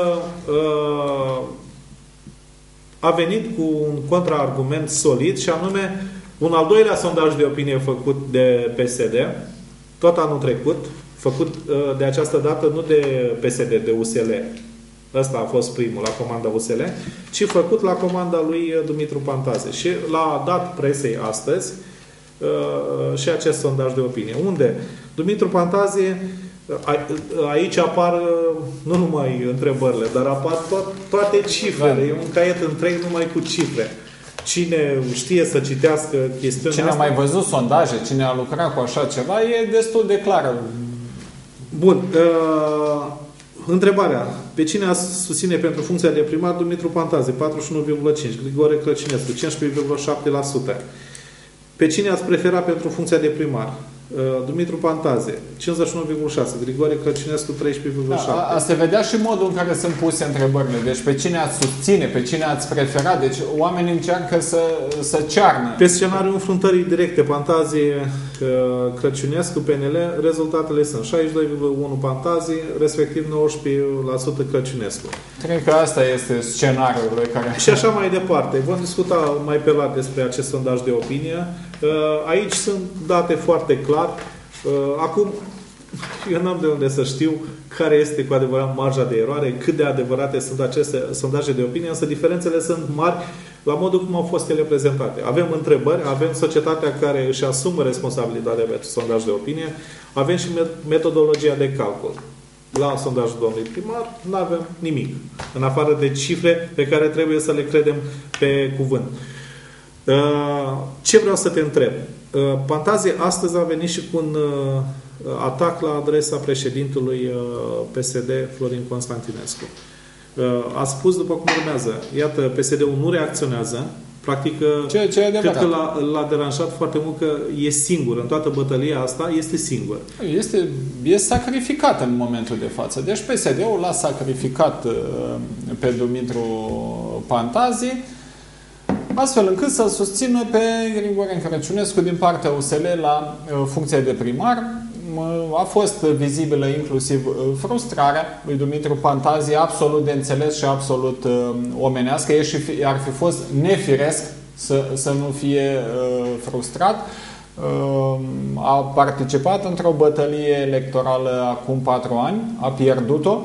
a venit cu un contraargument solid și anume un al doilea sondaj de opinie făcut de PSD tot anul trecut, făcut de această dată nu de PSD, de USL. Ăsta a fost primul la comanda USL, ci făcut la comanda lui Dumitru Pantazi. Și l-a dat presei astăzi și acest sondaj de opinie. Unde Dumitru Pantazi, aici apar nu numai întrebările, dar apar toate cifrele. E un caiet întreg numai cu cifre. Cine știe să citească chestiunea Cine a mai văzut sondaje, cine a lucrat cu așa ceva, e destul de clar. Bun. Întrebarea. Pe cine a susține pentru funcția de primar? Dumitru Pantazi, 41,5%. Grigore Crăciunescu, 15,7%. Pe cine ați preferat pentru funcția de primar? Dumitru Pantazi, 51,6%. Grigore Crăciunescu, 13,7%. Se vedea și modul în care sunt puse întrebările. Deci pe cine ați susține, pe cine ați preferat. Deci oamenii încearcă să cearnă. Pe scenariul înfruntării directe, Pantazi, Crăciunescu, PNL, rezultatele sunt 62,1% Pantazi, respectiv 19% Crăciunescu. Cred că asta este scenariul care... Și așa mai departe. Vom discuta mai pe larg despre acest sondaj de opinie. Aici sunt date foarte clar. Acum, eu n-am de unde să știu care este cu adevărat marja de eroare, cât de adevărate sunt aceste sondaje de opinie, însă diferențele sunt mari la modul cum au fost ele prezentate. Avem întrebări, avem societatea care își asumă responsabilitatea pentru sondaj de opinie, avem și metodologia de calcul. La sondajul domnului primar nu avem nimic, în afară de cifre pe care trebuie să le credem pe cuvânt. Ce vreau să te întreb? Pantazi astăzi a venit și cu un atac la adresa președintelui PSD, Florin Constantinescu. A spus după cum urmează. Iată, PSD-ul nu reacționează. Practic, cred că l-a deranjat foarte mult că e singur. În toată bătălia asta este singur. E sacrificat în momentul de față. Deci PSD-ul l-a sacrificat pe Dumitru Pantazi, astfel încât să susțină pe Grigore Crăciunescu din partea USL la funcția de primar. A fost vizibilă inclusiv frustrarea lui Dumitru Pantazi, absolut de înțeles și absolut omenească. Ar fi fost nefiresc să nu fie frustrat. A participat într-o bătălie electorală acum 4 ani, a pierdut-o.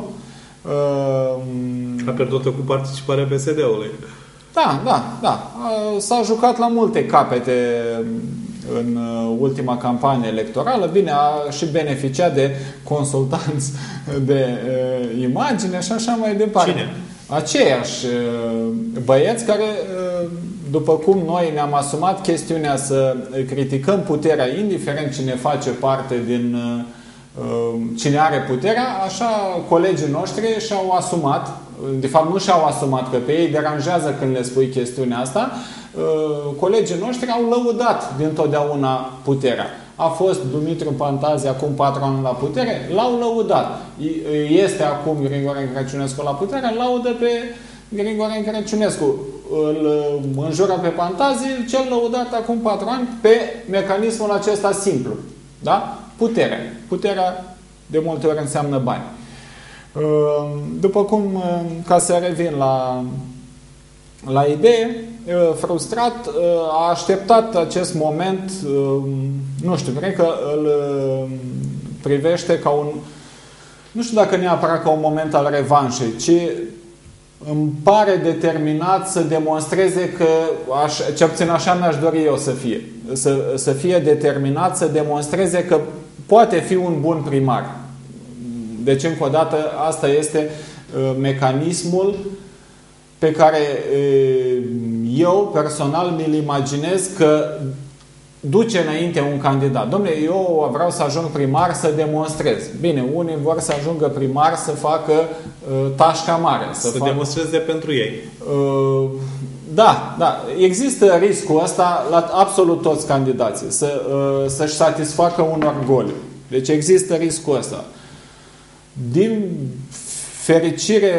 A pierdut-o cu participarea PSD-ului. Da. S-a jucat la multe capete în ultima campanie electorală. Bine, a și beneficiat de consultanți de imagine și așa mai departe. Cine? Aceiași băieți care, după cum noi ne-am asumat chestiunea să criticăm puterea, indiferent cine face parte din cine are puterea, așa colegii noștri și-au asumat, de fapt nu și-au asumat, că pe ei deranjează când le spui chestiunea asta, colegii noștri au lăudat dintotdeauna puterea. A fost Dumitru Pantazi acum 4 ani la putere, l-au lăudat. Este acum Grigore Crăciunescu la putere, laudă pe Grigore Crăciunescu. Îl înjură pe Pantazi, cel lăudat acum 4 ani pe mecanismul acesta simplu. Da? Puterea de multe ori înseamnă bani. După cum, ca să revin la idee, frustrat, a așteptat acest moment, nu știu, cred că îl privește ca un, nu știu dacă neapărat ca un moment al revanșei, ci îmi pare determinat să demonstreze că, ce puțin așa mi-aș dori eu să fie. Să fie determinat să demonstreze că poate fi un bun primar. Deci, încă o dată, asta este mecanismul pe care eu personal mi-l imaginez că duce înainte un candidat. Dom'le, eu vreau să ajung primar să demonstrez. Bine, unii vor să ajungă primar să facă tașca mare. Să demonstreze pentru ei. Da, da. Există riscul ăsta la absolut toți candidații. Să-și satisfacă un orgoliu. Deci există riscul ăsta. Din fericire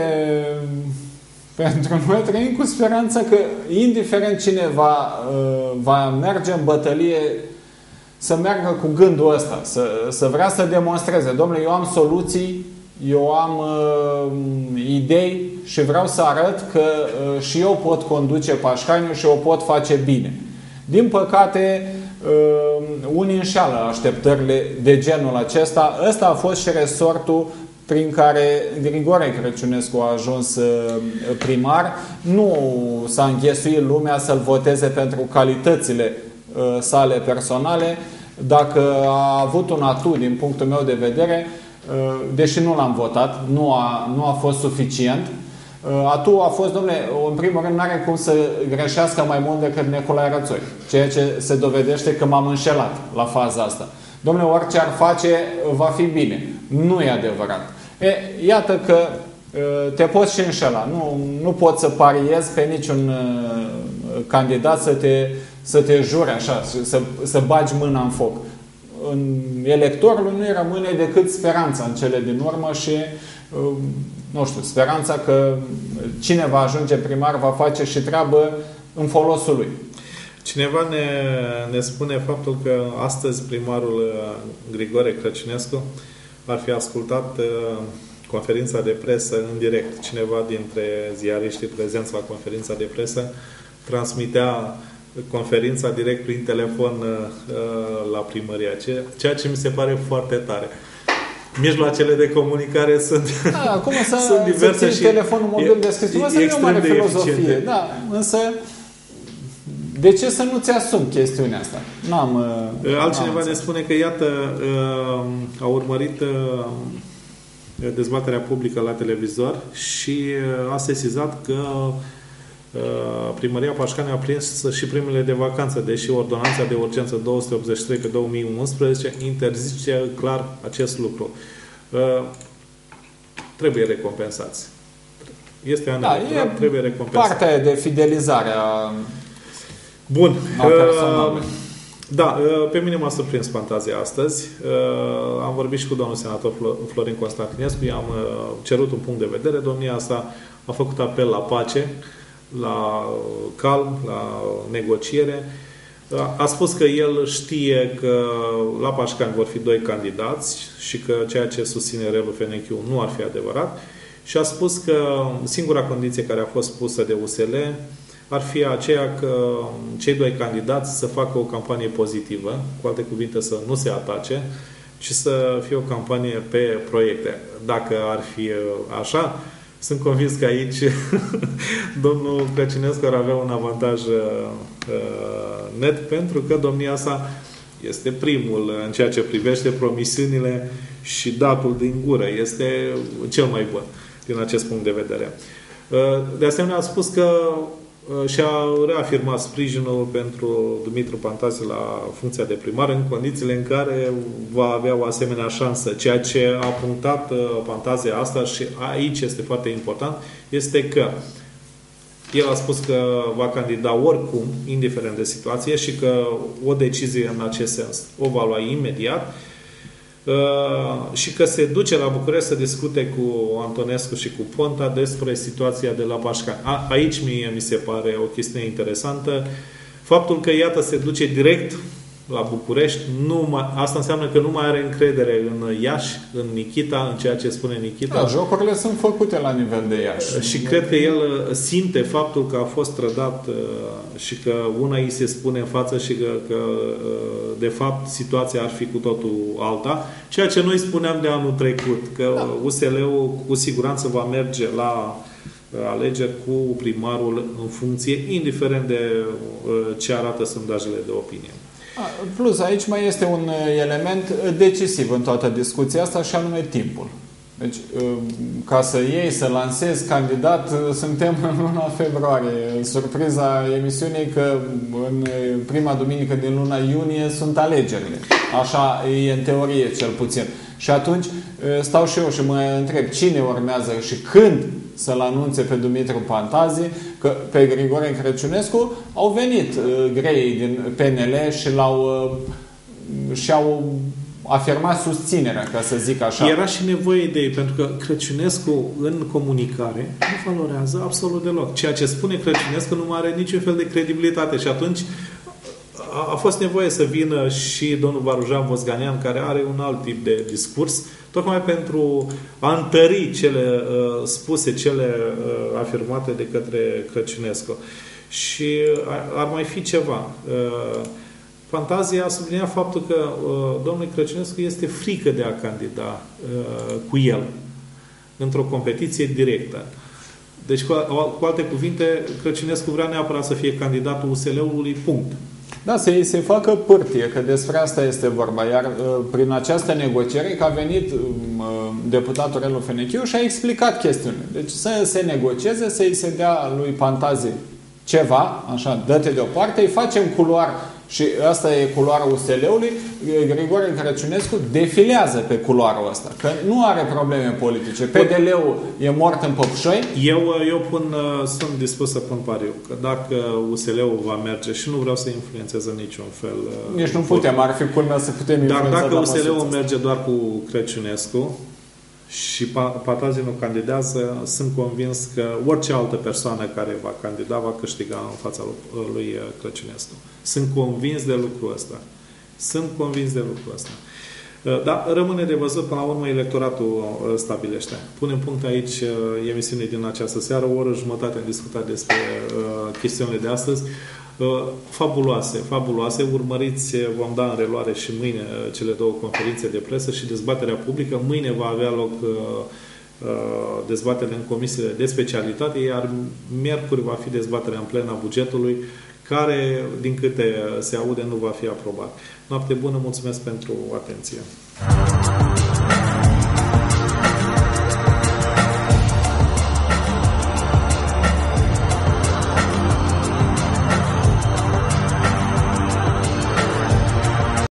pentru noi trăim cu speranța că, indiferent cine va merge în bătălie, să meargă cu gândul ăsta, să vrea să demonstreze. Dom'le, eu am soluții, eu am idei și vreau să arăt că și eu pot conduce Pașcaniu și eu pot face bine. Din păcate, unii înșeală așteptările de genul acesta. Ăsta a fost și resortul prin care Grigore Crăciunescu a ajuns primar. Nu s-a înghesuit lumea să-l voteze pentru calitățile sale personale. Dacă a avut un atu din punctul meu de vedere, deși nu l-am votat, nu a fost suficient. Atu a fost, dom'le, în primul rând n-are cum să greșească mai mult decât Nicolae Rățoi, ceea ce se dovedește că m-am înșelat la faza asta. Dom'le, orice ar face, va fi bine. Nu e adevărat. Iată că te poți și înșela. Nu poți să pariezi pe niciun candidat să te jure așa, să bagi mâna în foc. Electorul nu-i rămâne decât speranța în cele din urmă și, nu știu, speranța că cine va ajunge primar va face și treabă în folosul lui. Cineva ne spune faptul că astăzi primarul Grigore Crăciunescu ar fi ascultat conferința de presă în direct. Cineva dintre ziariștii prezenți la conferința de presă transmitea conferința direct prin telefon la primăria, ceea ce mi se pare foarte tare. Mijloacele de comunicare sunt, acum sunt diverse și telefonul mobil deschis. Asta e o mare filozofie. Da, însă de ce să nu-ți asumi chestiunea asta? Altcineva ne spune că, iată, a urmărit dezbaterea publică la televizor și a sesizat că Primăria Pașcani a prins și primele de vacanță, deși ordonanța de urgență 283 pe 2011 interzice clar acest lucru. Trebuie recompensați. Este anul trebuie recompensați. Partea de fidelizare a Bun. personalului. Da, pe mine m-a surprins fantazia astăzi. Am vorbit și cu domnul senator Florin Constantinescu, i-am cerut un punct de vedere. Domnia sa a făcut apel la pace, la calm, la negociere. A spus că el știe că la Pașcani vor fi 2 candidați și că ceea ce susține Relu Fenechiu nu ar fi adevărat. Și a spus că singura condiție care a fost pusă de USL ar fi aceea că cei 2 candidați să facă o campanie pozitivă, cu alte cuvinte să nu se atace, și să fie o campanie pe proiecte. Dacă ar fi așa, sunt convins că aici domnul Crăciunescu ar avea un avantaj net, pentru că domnia sa este primul în ceea ce privește promisiunile și datul din gură. Este cel mai bun din acest punct de vedere. De asemenea, a spus că și-a reafirmat sprijinul pentru Dumitru Pantazi la funcția de primar în condițiile în care va avea o asemenea șansă. Ceea ce a punctat Pantazi asta, și aici este foarte important, este că el a spus că va candida oricum, indiferent de situație, și că o decizie în acest sens o va lua imediat, și că se duce la București să discute cu Antonescu și cu Ponta despre situația de la Pașcani. Aici mi se pare o chestiune interesantă. Faptul că, iată, se duce direct la București, asta înseamnă că nu mai are încredere în Iași, în Nichita, în ceea ce spune Nichita. Da, jocurile sunt făcute la nivel de Iași. Și cred că el simte faptul că a fost trădat și că una îi se spune în față și că de fapt situația ar fi cu totul alta. Ceea ce noi spuneam de anul trecut, că USL-ul cu siguranță va merge la alegeri cu primarul în funcție, indiferent de ce arată sondajele de opinie. Plus, aici mai este un element decisiv în toată discuția asta și anume timpul. Deci, ca să iei, să lansezi candidat, suntem în luna februarie. Surpriza emisiunii că în prima duminică din luna iunie sunt alegerile. Așa e în teorie, cel puțin. Și atunci stau și eu și mă întreb cine urmează și când să-l anunțe pe Dumitru Pantazi, că pe Grigore Crăciunescu au venit greii din PNL și au afirmat susținerea, ca să zic așa. Era și nevoie de ei, pentru că Crăciunescu în comunicare nu valorează absolut deloc. Ceea ce spune Crăciunescu nu are niciun fel de credibilitate și atunci a fost nevoie să vină și domnul Varujan Vosganian, care are un alt tip de discurs, tocmai pentru a întări cele spuse, cele afirmate de către Crăciunescu. Și ar mai fi ceva. Fantazia a subliniat faptul că domnul Crăciunescu este frică de a candida cu el într-o competiție directă. Deci, cu alte cuvinte, Crăciunescu vrea neapărat să fie candidatul USL-ului, punct. Da, să-i se facă pârtie, că despre asta este vorba. Iar prin această negociere, că a venit deputatul Relu Fenechiu și a explicat chestiunile. Deci să se negocieze, să-i se dea lui Pantazi ceva, așa, dă-te deoparte, îi facem culoar. Și asta e culoarul USL-ului. Grigore Crăciunescu defilează pe culoarul ăsta. Că nu are probleme politice. PDL-ul e mort în păpușoi. Eu sunt dispus să pun pariu. Că dacă USL-ul va merge, și nu vreau să influențeze în niciun fel. Nici nu putem. Ar fi culmea să putem influența. Dar dacă USL-ul merge doar cu Crăciunescu și Pantazi nu candidează, sunt convins că orice altă persoană care va candida va câștiga în fața lui Crăciunescu. Sunt convins de lucrul ăsta. Dar rămâne de văzut, până la urmă electoratul stabilește. Punem punct aici emisiunii din această seară, o oră jumătate am discutat despre chestiunile de astăzi. Fabuloase. Urmăriți, vom da în reluare și mâine cele două conferințe de presă și dezbaterea publică. Mâine va avea loc dezbaterea în comisiile de specialitate, iar miercuri va fi dezbaterea în plena bugetului, care, din câte se aude, nu va fi aprobat. Noapte bună, mulțumesc pentru atenție!